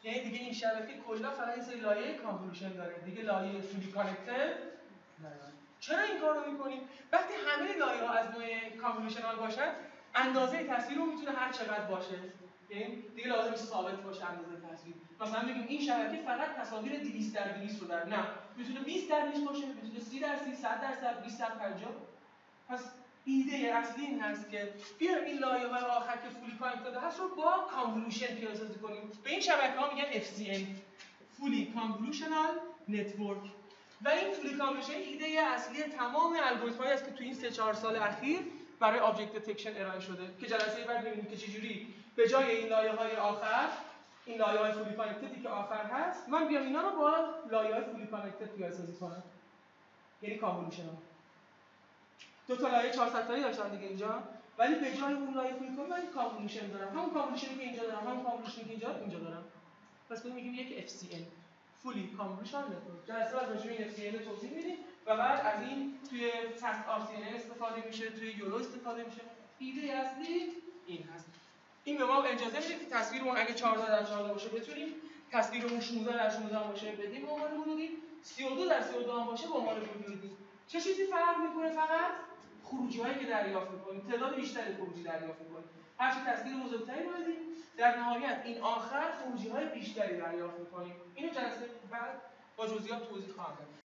یعنی دیگه این شبکه کلا فقط یه سری لایه کانولوشن داره، دیگه لایه فولی کانکتد نداره. چرا این کار رو می‌کنیم؟ وقتی همه لایه‌ها از نوع کانولوشنال باشن، اندازه تصویر رو میتونه هر چقدر باشه. یعنی دیگه لازم نیست ثابت باشه اندازه تصویر. مثلا میگیم این شبکه فقط تصاویر دویست در دویست رو داره. نه، میتونه بیست در بیست باشه، میتونه سی در سی، صد درصد، بیست در پنجاه. پس ایده اصلی این هست که بیایم این لایه‌های آخر که فولی کانکتد هست رو با کانولوشن پیاده‌سازی کنیم. به این شبکه‌ها میگن اف سی ان، فولی کانولوشنال نتورک. و این فولی کانولوشن ایده اصلی تمام الگوریتم‌هایی است که تو این سه چهار سال اخیر برای آبجکت دتکشن ارائه شده که جلسه بعد ببینیم که چجوری به جای این لایه‌های آخر، این لایه‌های فولی کانکتدی که آخر هست، من بیام اینا رو با لایه‌های فولی کانکتد پیاده‌سازی کنم. یعنی کانولوشنال. دو تا لایه چهارصد تایی داشتم دیگه اینجا، ولی به جای اون لایه فولی کانکتد من کانولوشن دارم. همون کانولوشنی که اینجا دارم، همون کانولوشنی که اینجا اینجا دارم. پس ببین میگیم یک اف سی ان، فولی کانولوشنال نتورک. جلسه بعد راجع به این اف سی ان توضیح میدیم و بعد از این توی فست آر سی ان استفاده میشه، توی یورو استفاده میشه. ایده اصلی این هست. این به ما اجازه میده که تصویرمون اگه چهارده در چهارده باشه بتونیم، تصویرمون شانزده در شانزده باشه بدیم به عنوان حدودی، سی و دو در سی و دو هم باشه به عنوان حدودی. چه چیزی فرق میکنه؟ فقط خروجی‌هایی که دریافت می‌کنیم، تعداد بیشتری خروجی دریافت می‌کنیم. هر چه تصویر بزرگتری رو بدیم، در نهایت این آخر خروجی‌های بیشتری دریافت می‌کنیم. اینو جلسه بعد با جزئیات توضیح خواهم داد.